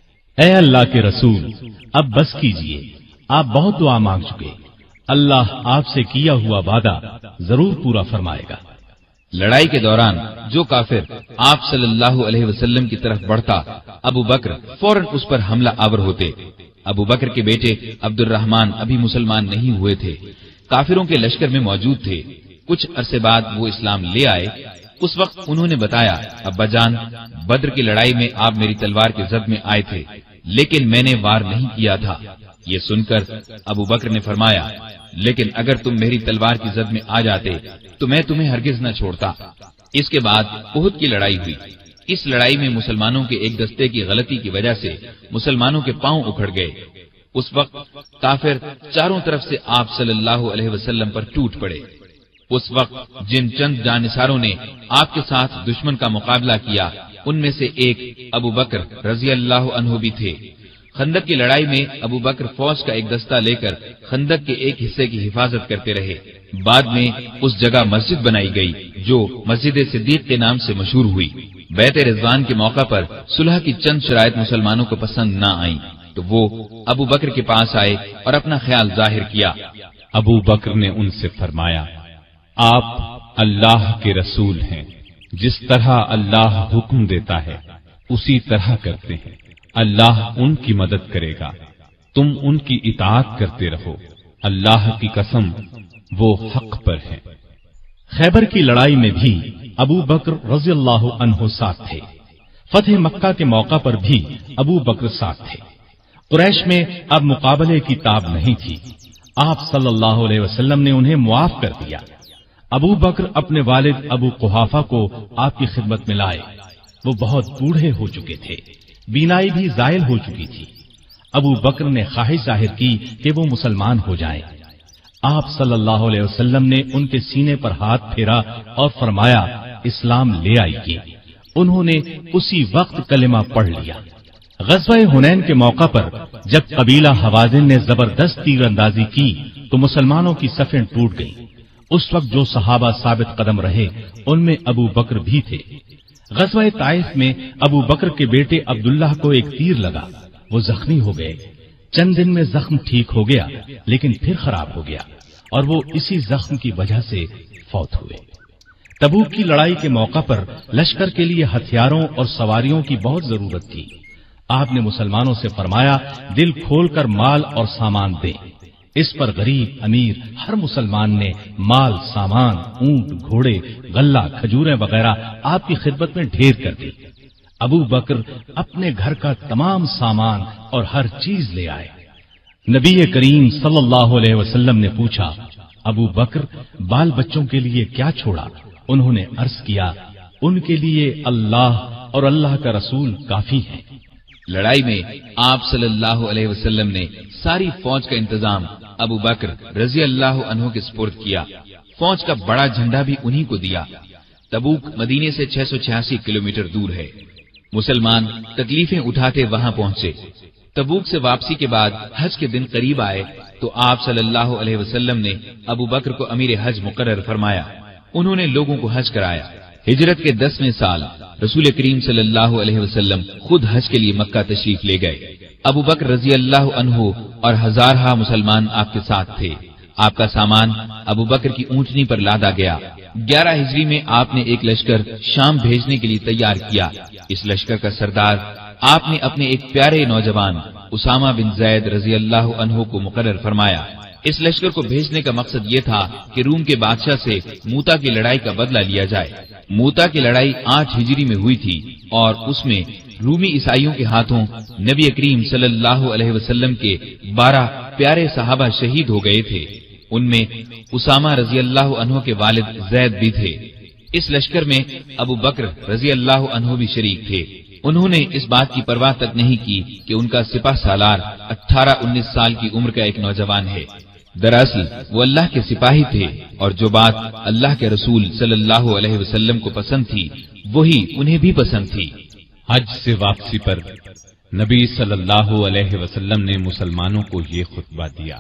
S1: ए अल्लाह के रसूल, अब बस कीजिए, आप बहुत दुआ मांग चुके। अल्लाह आपसे किया हुआ वादा जरूर पूरा फरमाएगा।
S2: लड़ाई के दौरान जो काफिर आप सल्लल्लाहु अलैहि वसल्लम की तरफ बढ़ता, अबू बकर फौरन उस पर हमला आवर होते। अबू बकर के बेटे अब्दुर्रहमान अभी मुसलमान नहीं हुए थे, काफिरों के लश्कर में मौजूद थे। कुछ अरसे बाद वो इस्लाम ले आए। उस वक्त उन्होंने बताया, अब्बाजान, बद्र की लड़ाई में आप मेरी तलवार के जद में आए थे, लेकिन मैंने वार नहीं किया था। ये सुनकर अबू बकर ने फरमाया, लेकिन अगर तुम मेरी तलवार की जद में आ जाते तो मैं तुम्हें हरगिज न छोड़ता। इसके बाद उहुद की लड़ाई हुई। इस लड़ाई में मुसलमानों के एक दस्ते की गलती की वजह से मुसलमानों के पांव उखड़ गए। उस वक्त काफिर चारों तरफ से आप सल्लल्लाहु अलैहि वसल्लम पर टूट पड़े। उस वक्त जिन चंद जानिसारों ने आपके साथ दुश्मन का मुकाबला किया, उनमें से एक अबू बकर रज़ियल्लाहु अन्हु भी थे। خندق کی لڑائی میں ابو بکر فوج کا ایک دستہ لے کر خندق کے ایک حصے کی حفاظت کرتے رہے۔ بعد میں اس جگہ مسجد بنائی گئی جو مسجد صدیق کے نام سے مشہور ہوئی۔ بیعت رضوان کے موقع پر صلح کی چند شرائط مسلمانوں کو پسند نہ آئیں تو وہ ابو بکر کے پاس آئے اور اپنا خیال ظاہر کیا۔
S3: ابو بکر نے ان سے فرمایا، آپ اللہ کے رسول ہیں، جس طرح اللہ حکم دیتا ہے اسی طرح کرتے ہیں، اللہ ان کی مدد کرے گا، تم ان کی اطاعت کرتے رہو، اللہ کی قسم وہ حق پر ہے۔
S1: خیبر کی لڑائی میں بھی ابو بکر رضی اللہ عنہ ساتھ تھے۔ فتح مکہ کے موقع پر بھی ابو بکر ساتھ تھے۔ قریش میں اب مقابلے کی تاب نہیں تھی۔ آپ صلی اللہ علیہ وسلم نے انہیں معاف کر دیا۔ ابو بکر اپنے والد ابو قحافہ کو آپ کی خدمت میں لائے۔ وہ بہت بوڑھے ہو چکے تھے، بینائی بھی زائل ہو چکی تھی۔ ابو بکر نے خواہش ظاہر کی کہ وہ مسلمان ہو جائیں۔ آپ صلی اللہ علیہ وسلم نے ان کے سینے پر ہاتھ پھیرا اور فرمایا، اسلام لے آئیے۔ انہوں نے اسی وقت کلمہ پڑھ لیا۔ غزوہ حنین کے موقع پر جب قبیلہ حوازن نے زبردست تیر اندازی کی تو مسلمانوں کی صفیں ٹوٹ گئیں۔ اس وقت جو صحابہ ثابت قدم رہے ان میں ابو بکر بھی تھے۔ غزوہ طائف میں ابو بکر کے بیٹے عبداللہ کو ایک تیر لگا، وہ زخمی ہو گئے۔ چند دن میں زخم ٹھیک ہو گیا لیکن پھر خراب ہو گیا اور وہ اسی زخم کی وجہ سے فوت ہوئے۔ تبوک کی لڑائی کے موقع پر لشکر کے لیے ہتھیاروں اور سواریوں کی بہت ضرورت تھی۔ آپ نے مسلمانوں سے فرمایا، دل کھول کر مال اور سامان دیں۔ اس پر غریب امیر ہر مسلمان نے مال، سامان، اونٹ، گھوڑے، غلہ، کھجوریں وغیرہ آپ کی خدمت میں ڈھیر کر دی۔ ابو بکر اپنے گھر کا تمام سامان اور ہر چیز لے آئے۔ نبی کریم صلی اللہ علیہ وسلم نے پوچھا، ابو بکر بال بچوں کے لیے کیا چھوڑا؟ انہوں نے عرض کیا، ان کے لیے اللہ اور اللہ کا رسول کافی ہیں۔
S2: لڑائی میں آپ صلی اللہ علیہ وسلم نے ساری فوج کا انتظام ابو بکر رضی اللہ عنہ کے سپرد کیا۔ فوج کا بڑا جھنڈا بھی انہی کو دیا۔ تبوک مدینے سے 686 کلومیٹر دور ہے۔ مسلمان تکلیفیں اٹھاتے وہاں پہنچے۔ تبوک سے واپسی کے بعد حج کے دن قریب آئے تو آپ صلی اللہ علیہ وسلم نے ابو بکر کو امیر حج مقرر فرمایا۔ انہوں نے لوگوں کو حج کرایا۔ ہجرت کے 10ویں سال رسول کریم صلی اللہ علیہ وسلم خود حج کے لیے مکہ تشریف لے گئے۔ ابو بکر رضی اللہ عنہ اور ہزارہا مسلمان آپ کے ساتھ تھے۔ آپ کا سامان ابو بکر کی اونٹنی پر لادا گیا۔ 11 ہجری میں آپ نے ایک لشکر شام بھیجنے کے لیے تیار کیا۔ اس لشکر کا سردار آپ نے اپنے ایک پیارے نوجوان اسامہ بن زید رضی اللہ عنہ کو مقرر فرمایا۔ اس لشکر کو بھیجنے کا مقصد یہ تھا کہ روم کے بادشاہ سے موتا کی لڑائی کا بدلہ لیا جائے۔ موتا کی لڑائی 8 ہجری میں ہوئی تھی اور اس میں رومی عیسائیوں کے ہاتھوں نبی کریم صلی اللہ علیہ وسلم کے 12 پیارے صحابہ شہید ہو گئے تھے۔ ان میں اسامہ رضی اللہ عنہ کے والد زید بھی تھے۔ اس لشکر میں ابو بکر رضی اللہ عنہ بھی شریک تھے۔ انہوں نے اس بات کی پرواہ تک نہیں کی کہ ان کا سپاہ سالار 18-19 سال کی عمر کا ایک نوجوان ہے۔ دراصل وہ اللہ کے سپاہی تھے اور جو بات اللہ کے رسول صلی اللہ علیہ وسلم کو پسند تھی وہی انہیں بھی پسند تھی۔
S3: حج سے واپسی پر نبی صلی اللہ علیہ وسلم نے مسلمانوں کو یہ خطبہ دیا،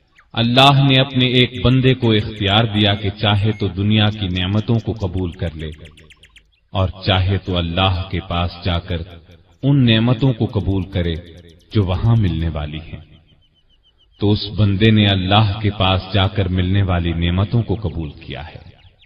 S3: اللہ نے اپنے ایک بندے کو اختیار دیا کہ چاہے تو دنیا کی نعمتوں کو قبول کر لے اور چاہے تو اللہ کے پاس جا کر ان نعمتوں کو قبول کرے جو وہاں ملنے والی ہیں۔ تو اس بندے نے اللہ کے پاس جا کر ملنے والی نعمتوں کو قبول کیا ہے۔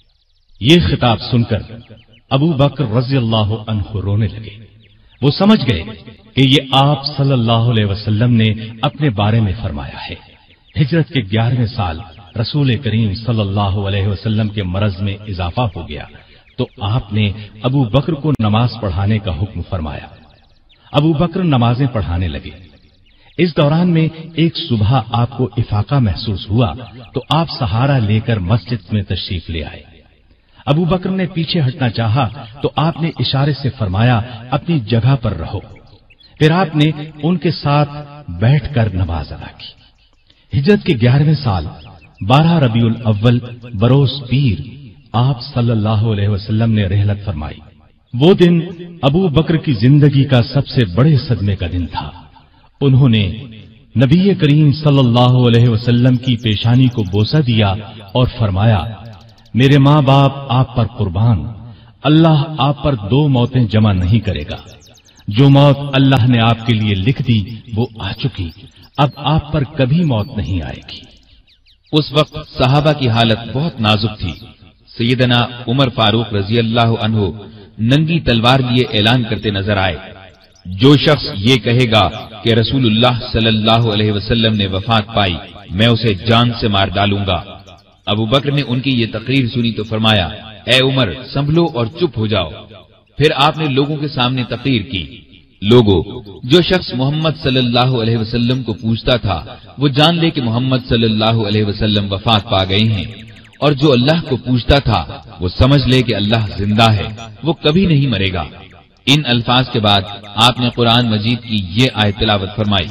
S1: یہ خطاب سن کر ابو بکر رضی اللہ عنہ رونے لگے۔ وہ سمجھ گئے کہ یہ آپ صلی اللہ علیہ وسلم نے اپنے بارے میں فرمایا ہے۔ ہجرت کے 11ویں سال رسول کریم صلی اللہ علیہ وسلم کے مرض میں اضافہ ہو گیا تو آپ نے ابو بکر کو نماز پڑھانے کا حکم فرمایا۔ ابو بکر نمازیں پڑھانے لگے۔ اس دوران میں ایک صبح آپ کو افاقہ محسوس ہوا تو آپ سہارا لے کر مسجد میں تشریف لے آئے۔ ابو بکر نے پیچھے ہٹنا چاہا تو آپ نے اشارے سے فرمایا، اپنی جگہ پر رہو۔ پھر آپ نے ان کے ساتھ بیٹھ کر نماز ادا کی۔ ہجرت کے 11ویں سال 12 ربیع الاول بروز پیر آپ صلی اللہ علیہ وسلم نے رحلت فرمائی۔ وہ دن ابو بکر کی زندگی کا سب سے بڑے صدمے کا دن تھا۔ उन्होंने नबी करीम सल्लल्लाहु अलैहि वसल्लम की पेशानी को बोसा दिया और फरमाया, मेरे माँ बाप आप पर कुर्बान, अल्लाह आप पर दो मौतें जमा नहीं करेगा। जो मौत अल्लाह ने आपके लिए लिख दी वो आ चुकी, अब आप पर कभी मौत नहीं आएगी।
S2: उस वक्त सहाबा की हालत बहुत नाजुक थी। सैयदना उमर फारूक रजी अल्लाह अन्हु नंगी तलवार लिए ऐलान करते नजर आए, जो शख्स ये कहेगा कि रसूलुल्लाह सल्लल्लाहु अलैहि वसल्लम ने वफात पाई, मैं उसे जान से मार डालूंगा। अबू बकर ने उनकी ये तकरीर सुनी तो फरमाया, ए उमर, संभलो और चुप हो जाओ। फिर आपने लोगों के सामने तकरीर की, लोगों, जो शख्स मोहम्मद सल्लल्लाहु अलैहि वसल्लम को पूछता था वो जान ले कि मोहम्मद सल्लल्लाहु अलैहि वसल्लम वफात पा गए हैं, और जो अल्लाह को पूछता था वो समझ ले कि अल्लाह जिंदा है, वो कभी नहीं मरेगा। इन अल्फाज के बाद आपने कुरान मजीद की ये आयत तिलावत फरमाई,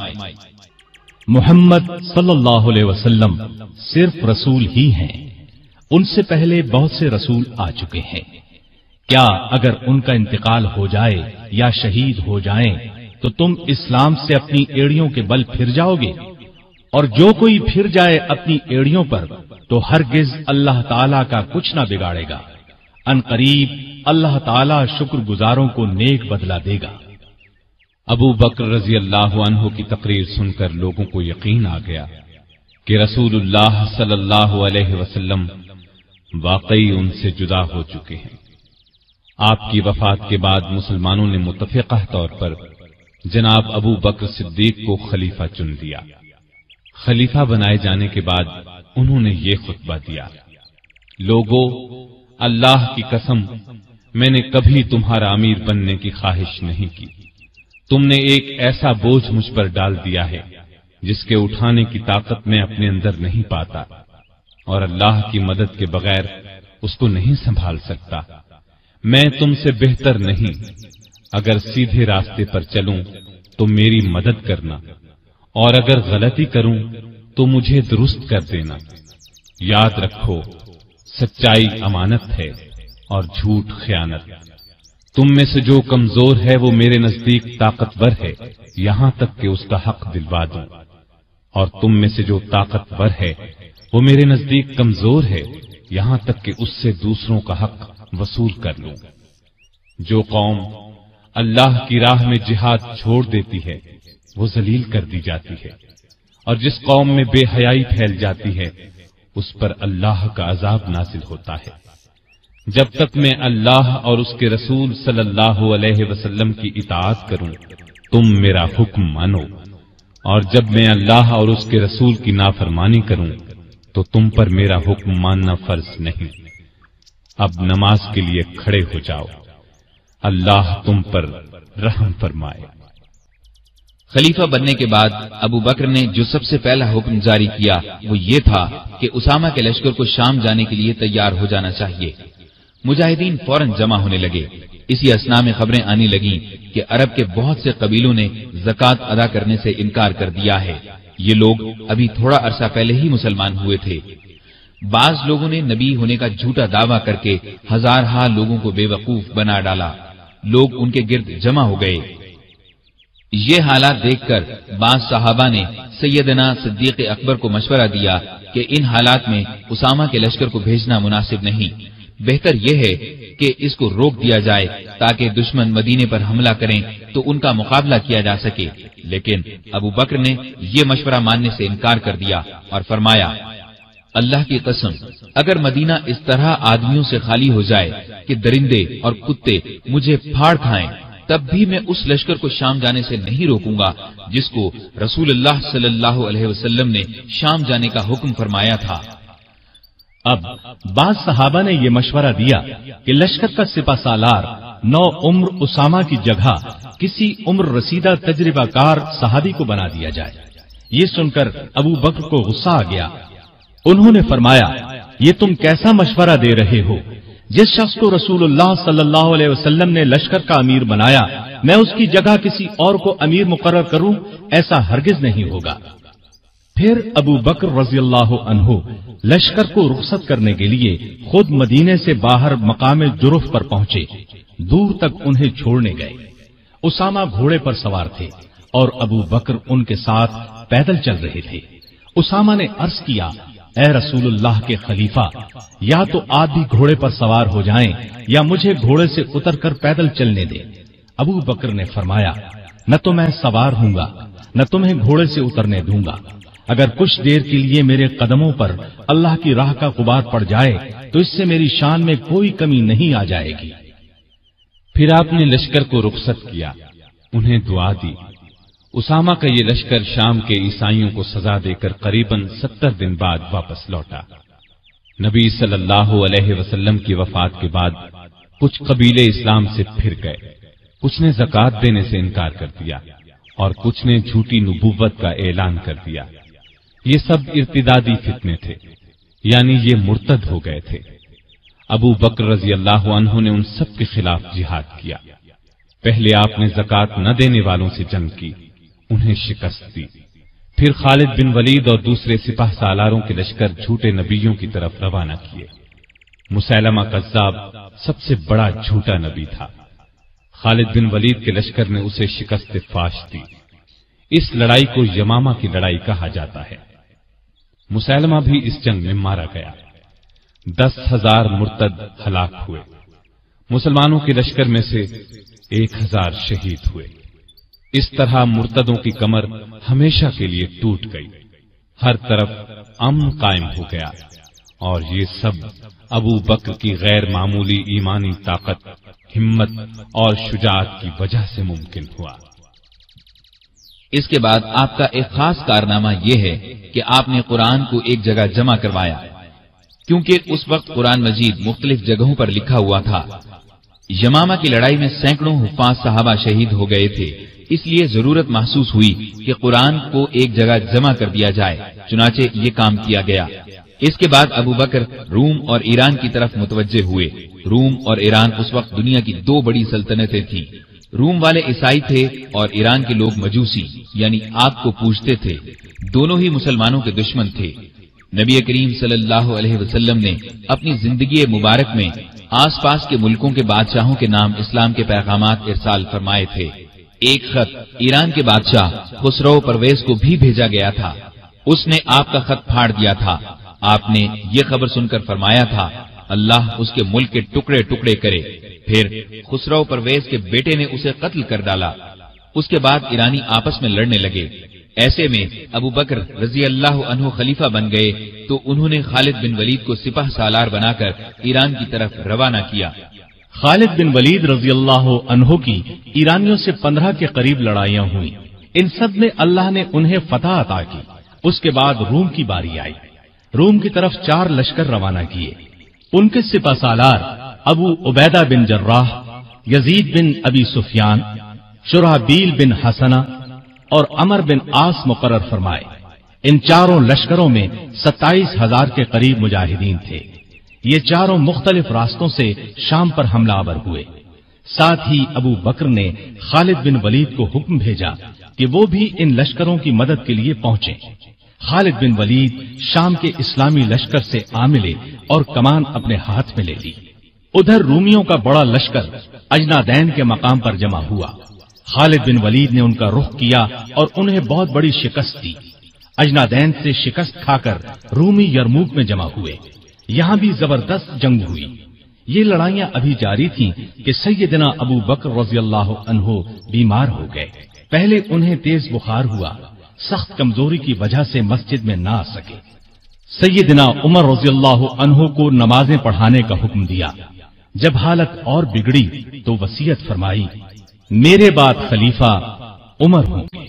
S1: मोहम्मद सल्लल्लाहु अलैहि वसल्लम सिर्फ रसूल ही हैं, उनसे पहले बहुत से रसूल आ चुके हैं। क्या अगर उनका इंतकाल हो जाए या शहीद हो जाएं, तो तुम इस्लाम से अपनी एड़ियों के बल फिर जाओगे? और जो कोई फिर जाए अपनी एड़ियों पर तो हरगिज अल्लाह ताला का कुछ ना बिगाड़ेगा। अनकरीब अल्लाह ताला शुक्रगुजारों को नेक बदला देगा।
S3: अबू बकर रजी अल्लाह अन्हु की तकरीर सुनकर लोगों को यकीन आ गया कि रसूलुल्लाह सल्लल्लाहु अलैहि वसल्लम वाकई उनसे जुदा हो चुके हैं। आपकी वफात के बाद मुसलमानों ने मुत्तफिका तौर पर जनाब अबू बकर सिद्दीक को खलीफा चुन लिया। खलीफा बनाए जाने के बाद उन्होंने ये खुतबा दिया, लोगों, अल्लाह की कसम, मैंने कभी तुम्हारा अमीर बनने की ख्वाहिश नहीं की। तुमने एक ऐसा बोझ मुझ पर डाल दिया है जिसके उठाने की ताकत मैं अपने अंदर नहीं पाता, और अल्लाह की मदद के बगैर उसको नहीं संभाल सकता। मैं तुमसे बेहतर नहीं, अगर सीधे रास्ते पर चलूं तो मेरी मदद करना, और अगर गलती करूं तो मुझे दुरुस्त कर देना। याद रखो, सच्चाई अमानत है और झूठ खयानत। तुम में से जो कमजोर है वो मेरे नजदीक ताकतवर है, यहां तक कि उसका हक दिलवा दूं, और तुम में से जो ताकतवर है वो मेरे नजदीक कमजोर है, यहां तक कि उससे दूसरों का हक वसूल कर लूं। जो कौम अल्लाह की राह में जिहाद छोड़ देती है वो जलील कर दी जाती है, और जिस कौम में बेहयाई फैल जाती है उस पर अल्लाह का अजाब नाजिल होता है। जब तक मैं अल्लाह और उसके रसूल सल्लल्लाहु अलैहि वसल्लम की इताअत करूं, तुम मेरा हुक्म मानो, और जब मैं अल्लाह और उसके रसूल की नाफरमानी करूं तो तुम पर मेरा हुक्म मानना फर्ज नहीं। अब नमाज के लिए खड़े हो जाओ, अल्लाह तुम पर रहम फरमाए।
S2: खलीफा बनने के बाद अबू बकर ने जो सबसे पहला हुक्म जारी किया वो ये था कि उसामा के लश्कर को शाम जाने के लिए तैयार हो जाना चाहिए। मुजाहिदीन फौरन जमा होने लगे। इसी असना में खबरें आने लगीं कि अरब के बहुत से कबीलों ने ज़कात अदा करने से इनकार कर दिया है। ये लोग अभी थोड़ा अरसा पहले ही मुसलमान हुए थे। बाज लोगों ने नबी होने का झूठा दावा करके हजारहा लोगों को बेवकूफ बना डाला। लोग उनके गिर्द जमा हो गए। ये हालात देखकर बाज सहाबा ने सैयदना सिद्दीक अकबर को मशवरा दिया कि इन हालात में उसामा के लश्कर को भेजना मुनासिब नहीं, बेहतर यह है कि इसको रोक दिया जाए ताकि दुश्मन मदीने पर हमला करें तो उनका मुकाबला किया जा सके। लेकिन अबू बकर ने यह मशवरा मानने से इनकार कर दिया और फरमाया, अल्लाह की कसम, अगर मदीना इस तरह आदमियों से खाली हो जाए कि दरिंदे और कुत्ते मुझे फाड़ खाएं, तब भी मैं उस लश्कर को शाम जाने से नहीं रोकूंगा जिसको रसूलुल्लाह सल्लल्लाहु अलैहि वसल्लम ने शाम जाने का हुक्म फरमाया था।
S1: अब बाज सहाबा ने यह मशवरा दिया कि लश्कर का सिपा सालार 9 उम्र उसामा की जगह किसी उम्र रसीदा तजर्बाकार सहाबी को बना दिया जाए। ये सुनकर अबू बकर को गुस्सा आ गया। उन्होंने फरमाया, ये तुम कैसा मशवरा दे रहे हो? जिस शख्स को रसूलुल्लाह सल्लल्लाहु अलैहि वसल्लम ने लश्कर का अमीर बनाया, मैं उसकी जगह किसी और को अमीर मुकर्रर करूं, ऐसा हरगिज नहीं होगा। फिर अबू बकर रज़ियल्लाहु अन्हु लश्कर को रुखसत करने के लिए खुद मदीने से बाहर मकाम जुरुफ पर पहुंचे। दूर तक उन्हें छोड़ने गए। उसामा घोड़े पर सवार थे और अबू बकर उनके साथ पैदल चल रहे थे। उसामा ने अर्ज किया, ए रसूलुल्लाह के खलीफा, या तो आप भी घोड़े पर सवार हो जाएं या मुझे घोड़े से उतरकर पैदल चलने दें। अबू बकर ने फरमाया, न तो मैं सवार हूंगा न तुम्हें घोड़े से उतरने दूंगा। अगर कुछ देर के लिए मेरे कदमों पर अल्लाह की राह का गुबार पड़ जाए तो इससे मेरी शान में कोई कमी नहीं आ जाएगी।
S3: फिर आपने लश्कर को रुखसत किया, उन्हें दुआ दी। उसामा का ये लश्कर शाम के ईसाइयों को सजा देकर करीबन 70 दिन बाद वापस लौटा। नबी सल्लल्लाहु अलैहि वसल्लम की वफात के बाद कुछ कबीले इस्लाम से फिर गए, कुछ ने ज़कात देने से इनकार कर दिया और कुछ ने झूठी नबूवत का ऐलान कर दिया। ये सब इर्तिदादी फितने थे, यानी ये मुर्तद हो गए थे। अबू बकर रजी अल्लाह अन्हु ने उन सब के खिलाफ जिहाद किया। पहले आपने ज़कात न देने वालों से जंग की, उन्हें शिकस्त दी। फिर खालिद बिन वलीद और दूसरे सिपाह सालारों के लश्कर झूठे नबियों की तरफ रवाना किए। मुसैलमा कज़्ज़ाब सबसे बड़ा झूठा नबी था। खालिद बिन वलीद के लश्कर ने उसे शिकस्त फाश दी। इस लड़ाई को यमामा की लड़ाई कहा जाता है। मुसैलमा भी इस जंग में मारा गया। 10,000 मुर्तद हलाक हुए। मुसलमानों के लश्कर में से 1,000 शहीद हुए। इस तरह मुर्तदों की कमर हमेशा के लिए टूट गई। हर तरफ अमन कायम हो गया और ये सब अबू बकर की गैर मामूली ईमानी ताकत, हिम्मत और शुजाअत की वजह से मुमकिन हुआ।
S2: इसके बाद आपका एक खास कारनामा यह है कि आपने कुरान को एक जगह जमा करवाया। क्योंकि उस वक्त कुरान मजीद मुख्तलिफ जगहों पर लिखा हुआ था। यमामा की लड़ाई में सैकड़ों हुफ्फाज सहाबा शहीद हो गए थे, इसलिए जरूरत महसूस हुई कि कुरान को एक जगह जमा कर दिया जाए। चुनाचे ये काम किया गया। इसके बाद अबू बकर रूम और ईरान की तरफ मुतवज्जे हुए। रूम और ईरान उस वक्त दुनिया की दो बड़ी सल्तनतें थीं। रूम वाले ईसाई थे और ईरान के लोग मजूसी यानी आग को पूजते थे। दोनों ही मुसलमानों के दुश्मन थे। नबी करीम सल्लल्लाहु अलैहि वसल्लम ने अपनी जिंदगी मुबारक में आसपास के मुल्कों के बादशाहों के नाम इस्लाम के पैगामात इरसाल फरमाए थे। एक खत ईरान के बादशाह खुसरो परवेज को भी भेजा गया था। उसने आपका खत फाड़ दिया था। आपने ये खबर सुनकर फरमाया था, अल्लाह उसके मुल्क के टुकड़े टुकड़े करे। फिर खुसरो परवेज के बेटे ने उसे कत्ल कर डाला। उसके बाद ईरानी आपस में लड़ने लगे। ऐसे में अबू बकर रजी अल्लाह अन्हु खलीफा बन गए तो उन्होंने खालिद बिन वलीद को सिपाह सालार बनाकर ईरान की तरफ रवाना किया।
S1: खालिद बिन वलीद रजी अल्लाह अन्हु की ईरानियों से 15 के करीब लड़ाइयां हुई। इन सब में अल्लाह ने उन्हें फतह अता की। उसके बाद रूम की बारी आई। रूम की तरफ 4 लश्कर रवाना किए। उनके सिपाह सालार Abu Ubaidah bin Jarrah, Yazid bin Abi Sufyan, Shurahbil bin Hasana और अमर बिन आस मुकर्रर फरमाए। इन चारों लश्करों में 27,000 के करीब मुजाहिदीन थे। ये चारों मुख्तलिफ रास्तों से शाम पर हमलावर हुए। साथ ही अबू बकर ने खालिद बिन वलीद को हुक्म भेजा कि वो भी इन लश्करों की मदद के लिए पहुंचे। खालिद बिन वलीद शाम के इस्लामी लश्कर से आ मिले और कमान अपने हाथ में ले ली। उधर रूमियों का बड़ा लश्कर अजनादैन के मकाम पर जमा हुआ। खालिद बिन वलीद ने उनका रुख किया और उन्हें बहुत बड़ी शिकस्त दी। अजनादैन से शिकस्त खाकर रूमी यरमूक में जमा हुए। यहां भी जबरदस्त जंग हुई। ये लड़ाइयां अभी जारी थीं कि सैयदना अबू बकर रज़ियल्लाहु अन्हु बीमार हो गए। पहले उन्हें तेज बुखार हुआ। सख्त कमजोरी की वजह से मस्जिद में ना आ सके। सैयदना उमर रज़ियल्लाहु अन्हु को नमाजें पढ़ाने का हुक्म दिया। जब हालत और बिगड़ी तो वसीयत फरमाई, मेरे बाद खलीफा उमर होंगे।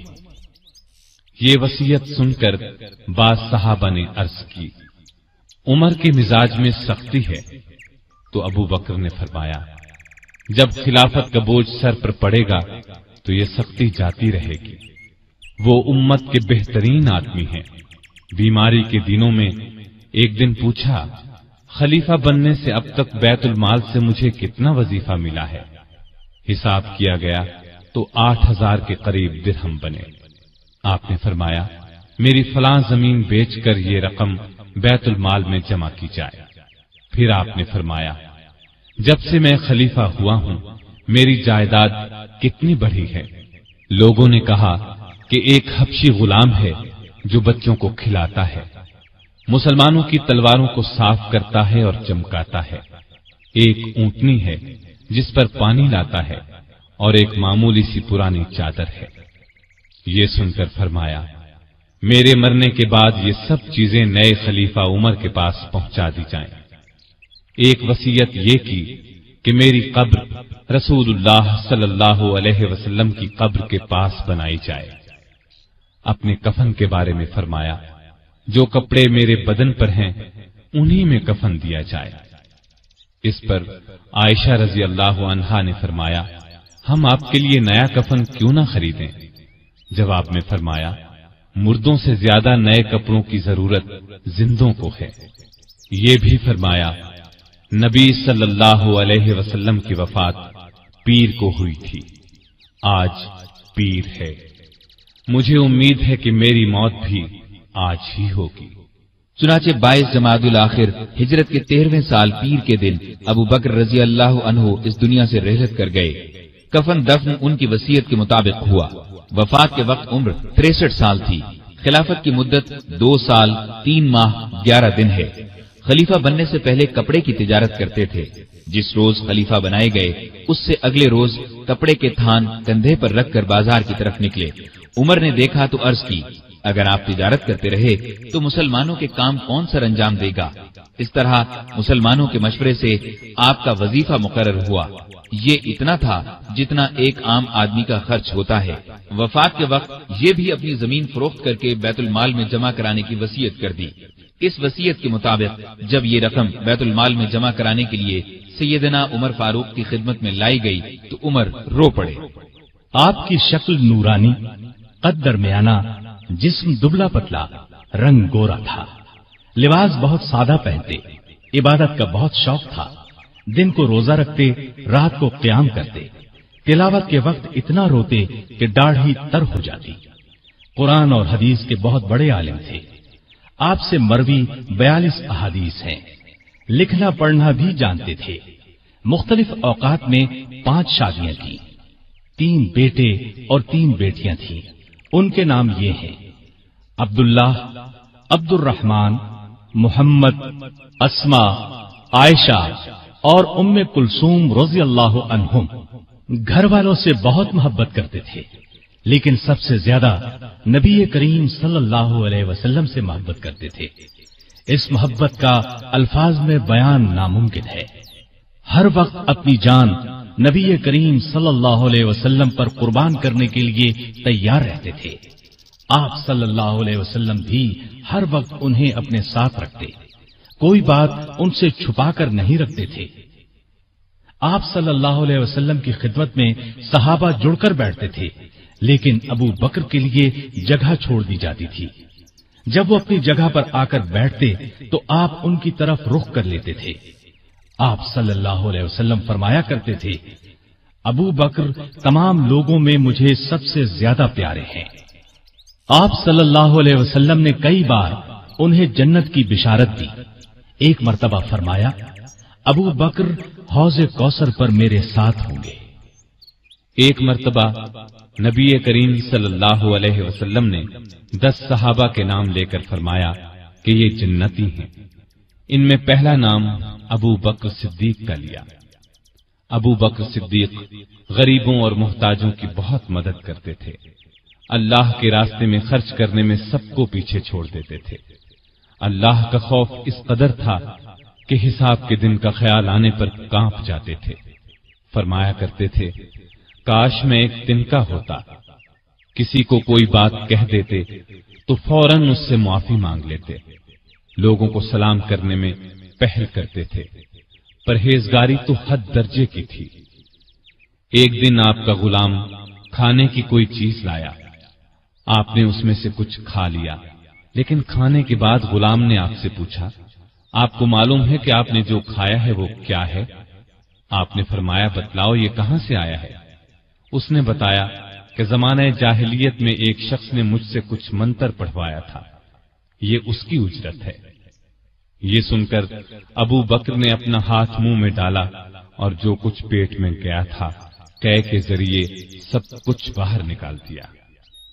S3: ये वसीयत सुनकर बाज सहाबा ने अर्ज की, उमर के मिजाज में सख्ती है। तो अबू बकर ने फरमाया, जब खिलाफत का बोझ सर पर पड़ेगा तो ये सख्ती जाती रहेगी। वो उम्मत के बेहतरीन आदमी हैं। बीमारी के दिनों में एक दिन पूछा, खलीफा बनने से अब तक बैतुल माल से मुझे कितना वजीफा मिला है? हिसाब किया गया तो 8,000 के करीब दिरहम बने। आपने फरमाया, मेरी फलां जमीन बेचकर ये रकम बैतुल माल में जमा की जाए। फिर आपने फरमाया, जब से मैं खलीफा हुआ हूं मेरी जायदाद कितनी बढ़ी है? लोगों ने कहा, کہ ایک حبشی غلام ہے جو بچوں کو کھلاتا ہے، مسلمانوں کی تلواروں کو صاف کرتا ہے اور چمکاتا ہے، ایک اونٹنی ہے جس پر پانی لاتا ہے، اور ایک معمولی سی پرانی چادر ہے۔ یہ سن کر فرمایا، میرے مرنے کے بعد یہ سب چیزیں نئے خلیفہ عمر کے پاس پہنچا دی جائیں۔ ایک وصیت یہ کی کہ میری قبر رسول اللہ صلی اللہ علیہ وسلم کی قبر کے پاس بنائی جائے۔ اپنے کفن کے بارے میں فرمایا، جو کپڑے میرے بدن پر ہیں انہی میں کفن دیا جائے۔ اس پر عائشہ رضی اللہ عنہا نے فرمایا، ہم آپ کے لیے نیا کفن کیوں نہ خریدیں؟ جواب میں فرمایا، مردوں سے زیادہ نئے کپڑوں کی ضرورت زندوں کو ہے۔ یہ بھی فرمایا، نبی صلی اللہ علیہ وسلم کی وفات پیر کو ہوئی تھی، آج پیر ہے، مجھے امید ہے کہ میری موت بھی آج ہی ہوگی۔
S2: چنانچہ 22 جمادی الاخر ہجرت کے 13ویں سال پیر کے دن ابو بکر رضی اللہ عنہ اس دنیا سے رحلت کر گئے۔ کفن دفن ان کی وصیت کے مطابق ہوا۔ وفات کے وقت عمر 63 سال تھی۔ خلافت کی مدت 2 سال 3 ماہ 11 دن ہے۔ خلیفہ بننے سے پہلے کپڑے کی تجارت کرتے تھے۔ جس روز خلیفہ بنائے گئے اس سے اگلے روز کپڑے کے تھان کندھے پر رکھ کر بازار کی طرف نکلے۔ عمر نے دیکھا تو عرض کی، اگر آپ تجارت کرتے رہے تو مسلمانوں کے کام کون سر انجام دے گا؟ اس طرح مسلمانوں کے مشورے سے آپ کا وظیفہ مقرر ہوا۔ یہ اتنا تھا جتنا ایک عام آدمی کا خرچ ہوتا ہے۔ وفات کے وقت یہ بھی اپنی زمین فروخت کر کے بیت المال میں جمع کرانے کی وصیت کر دی۔ اس وصیت کے مطابق جب یہ رقم بیت المال میں جمع کرانے کے لیے سیدنا عمر فاروق کی خدمت میں لائی گئی تو عمر رو پڑے۔
S1: آپ کی شکل نورانی، قد درمیانہ، جسم دبلا پتلا، رنگ گورا تھا، لباس بہت سادہ پہنتے، عبادت کا بہت شوق تھا، دن کو روزہ رکھتے، رات کو قیام کرتے، تلاوت کے وقت اتنا روتے کہ داڑھی تر ہو جاتی۔ قرآن اور حدیث کے بہت بڑے عالم تھے۔ آپ سے مروی 42 احادیث ہیں۔ لکھنا پڑھنا بھی جانتے تھے۔ مختلف اوقات میں 5 شادیاں کی، 3 بیٹے اور 3 بیٹیاں تھیں۔ ان کے نام یہ ہیں: عبداللہ، عبد الرحمن، محمد، اسما، عائشہ اور ام کلثوم رضی اللہ عنہم۔ گھر والوں سے بہت محبت کرتے تھے، لیکن سب سے زیادہ نبی کریم صلی اللہ علیہ وسلم سے محبت کرتے تھے۔ اس محبت کا الفاظ میں بیان ناممکن ہے۔ ہر وقت اپنی جان نبی کریم صلی اللہ علیہ وسلم پر قربان کرنے کے لیے تیار رہتے تھے۔ آپ صلی اللہ علیہ وسلم بھی ہر وقت انہیں اپنے ساتھ رکھتے، کوئی بات ان سے چھپا کر نہیں رکھتے تھے۔ آپ صلی اللہ علیہ وسلم کی خدمت میں صحابہ جڑ کر بیٹھتے تھے، لیکن ابو بکر کے لیے جگہ چھوڑ دی جاتی تھی۔ جب وہ اپنی جگہ پر آ کر بیٹھتے تو آپ ان کی طرف رخ کر لیتے تھے۔ آپ صلی اللہ علیہ وسلم فرمایا کرتے تھے، ابو بکر تمام لوگوں میں مجھے سب سے زیادہ پیارے ہیں۔ آپ صلی اللہ علیہ وسلم نے کئی بار انہیں جنت کی بشارت دی۔ ایک مرتبہ فرمایا، ابو بکر حوض کوثر پر میرے ساتھ ہوں گے۔
S3: ایک مرتبہ نبی کریم صلی اللہ علیہ وسلم نے 10 صحابہ کے نام لے کر فرمایا کہ یہ جنتی ہیں۔ ان میں پہلا نام ابو بکر صدیق کا لیا۔ ابو بکر صدیق غریبوں اور محتاجوں کی بہت مدد کرتے تھے۔ اللہ کے راستے میں خرچ کرنے میں سب کو پیچھے چھوڑ دیتے تھے۔ اللہ کا خوف اس قدر تھا کہ حساب کے دن کا خیال آنے پر کانپ جاتے تھے۔ فرمایا کرتے تھے، کاش میں ایک تنکا ہوتا، کسی کو کوئی بات کہہ دیتے تو فوراً اس سے معافی مانگ لیتے۔ لوگوں کو سلام کرنے میں پہل کرتے تھے۔ پرہیزگاری تو حد درجے کی تھی۔ ایک دن آپ کا غلام کھانے کی کوئی چیز لایا، آپ نے اس میں سے کچھ کھا لیا، لیکن کھانے کے بعد غلام نے آپ سے پوچھا، آپ کو معلوم ہے کہ آپ نے جو کھایا ہے وہ کیا ہے؟ آپ نے فرمایا، بتلاؤ یہ کہاں سے آیا ہے؟ اس نے بتایا کہ زمانہ جاہلیت میں ایک شخص نے مجھ سے کچھ منتر پڑھوایا تھا، یہ اس کی اجرت ہے۔ یہ سن کر ابو بکر نے اپنا ہاتھ منہ میں ڈالا اور جو کچھ پیٹ میں گیا تھا قے کے ذریعے سب کچھ باہر نکال دیا۔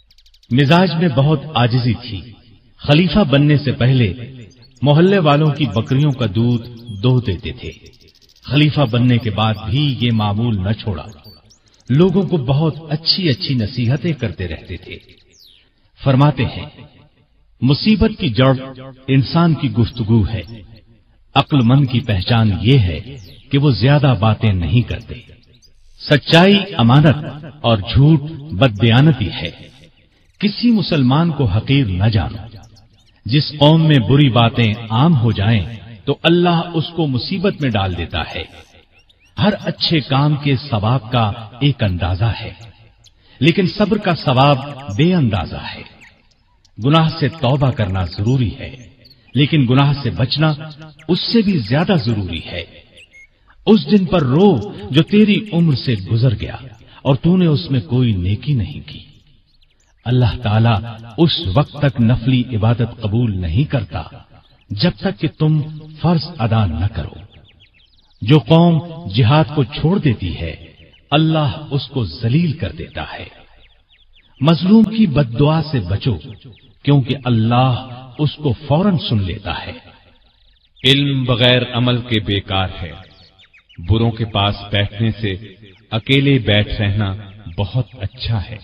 S1: मिजाज में बहुत आजिजी थी। खलीफा बनने से पहले मोहल्ले वालों की बकरियों का दूध दो देते थे। खलीफा बनने के बाद भी ये मामूल न छोड़ा। लोगों को बहुत अच्छी अच्छी नसीहतें करते रहते थे। फरमाते हैं, मुसीबत की जड़ इंसान की गुफ्तगू है। अक्लमंद की पहचान ये है कि वो ज्यादा बातें नहीं करते। सच्चाई अमानत और झूठ बदबयानती है। किसी मुसलमान को हकीर न जानो। जिस कौम में बुरी बातें आम हो जाएं, तो अल्लाह उसको मुसीबत में डाल देता है। हर अच्छे काम के सवाब का एक अंदाजा है, लेकिन सब्र का सवाब बेअंदाजा है। गुनाह से तौबा करना जरूरी है, लेकिन गुनाह से बचना उससे भी ज्यादा जरूरी है। उस दिन पर रो जो तेरी उम्र से गुजर गया और तूने उसमें कोई नेकी नहीं की। अल्लाह ताला उस वक्त तक नफली इबादत कबूल नहीं करता जब तक कि तुम फर्ज अदा न करो। जो कौम जिहाद को छोड़ देती है, अल्लाह उसको जलील कर देता है। मजलूम की बद्दुआ से बचो, क्योंकि अल्लाह उसको फौरन सुन लेता है।
S3: इल्म बगैर अमल के बेकार है। बुरों के पास बैठने से अकेले बैठ रहना बहुत अच्छा है।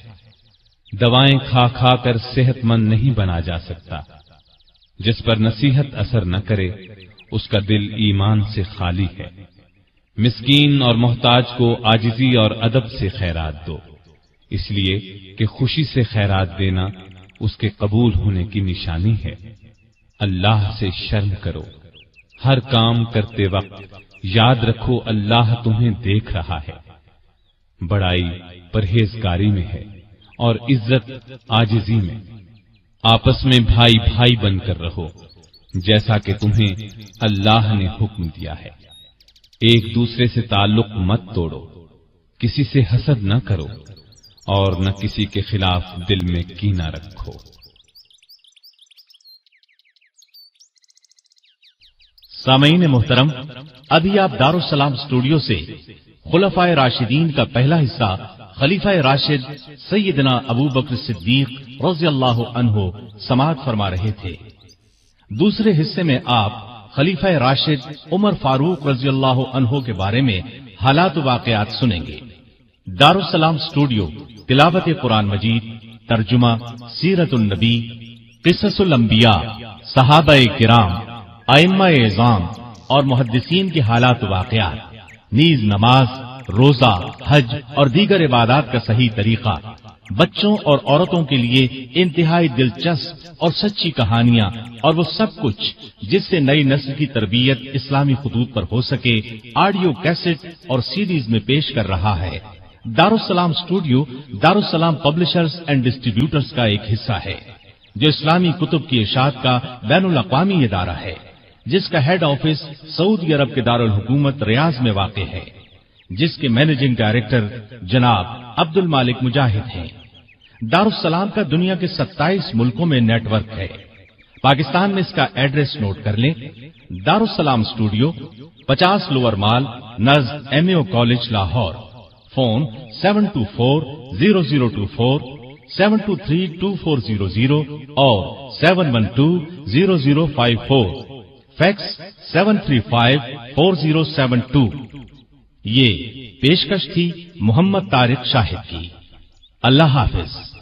S3: दवाएं खा खा कर सेहतमंद नहीं बना जा सकता। जिस पर नसीहत असर न करे, उसका दिल ईमान से खाली है। मिस्कीन और मोहताज को आजिजी और अदब से खैरात दो, इसलिए कि खुशी से खैरात देना उसके कबूल होने की निशानी है। अल्लाह से शर्म करो। हर काम करते वक्त याद रखो अल्लाह तुम्हें देख रहा है। बड़ाई परहेजगारी में है और इज्जत आजिजी में। आपस में भाई भाई बनकर रहो, जैसा कि तुम्हें अल्लाह ने हुक्म दिया है। एक दूसरे से ताल्लुक मत तोड़ो, किसी से हसद न करो और न किसी के खिलाफ दिल में कीना रखो।
S1: सामईन मोहतरम, अभी आप दारुस्सलाम स्टूडियो से खुलफाए राशिदीन का पहला हिस्सा खलीफाए राशिद सैयदना अबू बकर सिद्दीक रज़ियल्लाहु अन्हु समाअत फरमा रहे थे। दूसरे हिस्से में आप खलीफाए राशिद उमर फारूक रज़ियल्लाहु अन्हु के बारे में हालात वाक़यात सुनेंगे। दारुस्सलाम स्टूडियो तिलावत कुरान मजीद, तर्जुमा, सीरतुन नबी, क़िस्सुल अंबिया, सहाबाए किराम, आइम्माए इज़ाम और मुहद्दिसीन के हालात वाक़यात, नीज नमाज, रोजा, हज और दीगर इबादत का सही तरीका, बच्चों और औरतों के लिए इंतहाई दिलचस्प और सच्ची कहानियां और वो सब कुछ जिससे नई नस्ल की तरबियत इस्लामी खुतूत पर हो सके, ऑडियो कैसेट और सीडीज में पेश कर रहा है। Darussalam studio Darussalam publishers and distributors का एक हिस्सा है, जो इस्लामी कुतुब की इशाअत का बैनुल अक़वामी इदारा है, जिसका हेड ऑफिस सऊदी अरब के दारुल हुकूमत रियाज में वाक़ है, जिसके मैनेजिंग डायरेक्टर जनाब अब्दुल मालिक मुजाहिद हैं। दारुस्सलाम का दुनिया के 27 मुल्कों में नेटवर्क है। पाकिस्तान में इसका एड्रेस नोट कर लें। दारुस्सलाम स्टूडियो 50 लोअर माल, नज़ एमएओ कॉलेज, लाहौर। फोन 724-0024, 723-2400 और 712-0054। फैक्स 735-4072। ये पेशकश थी मोहम्मद तारिक शाहिद की। अल्लाह हाफिज।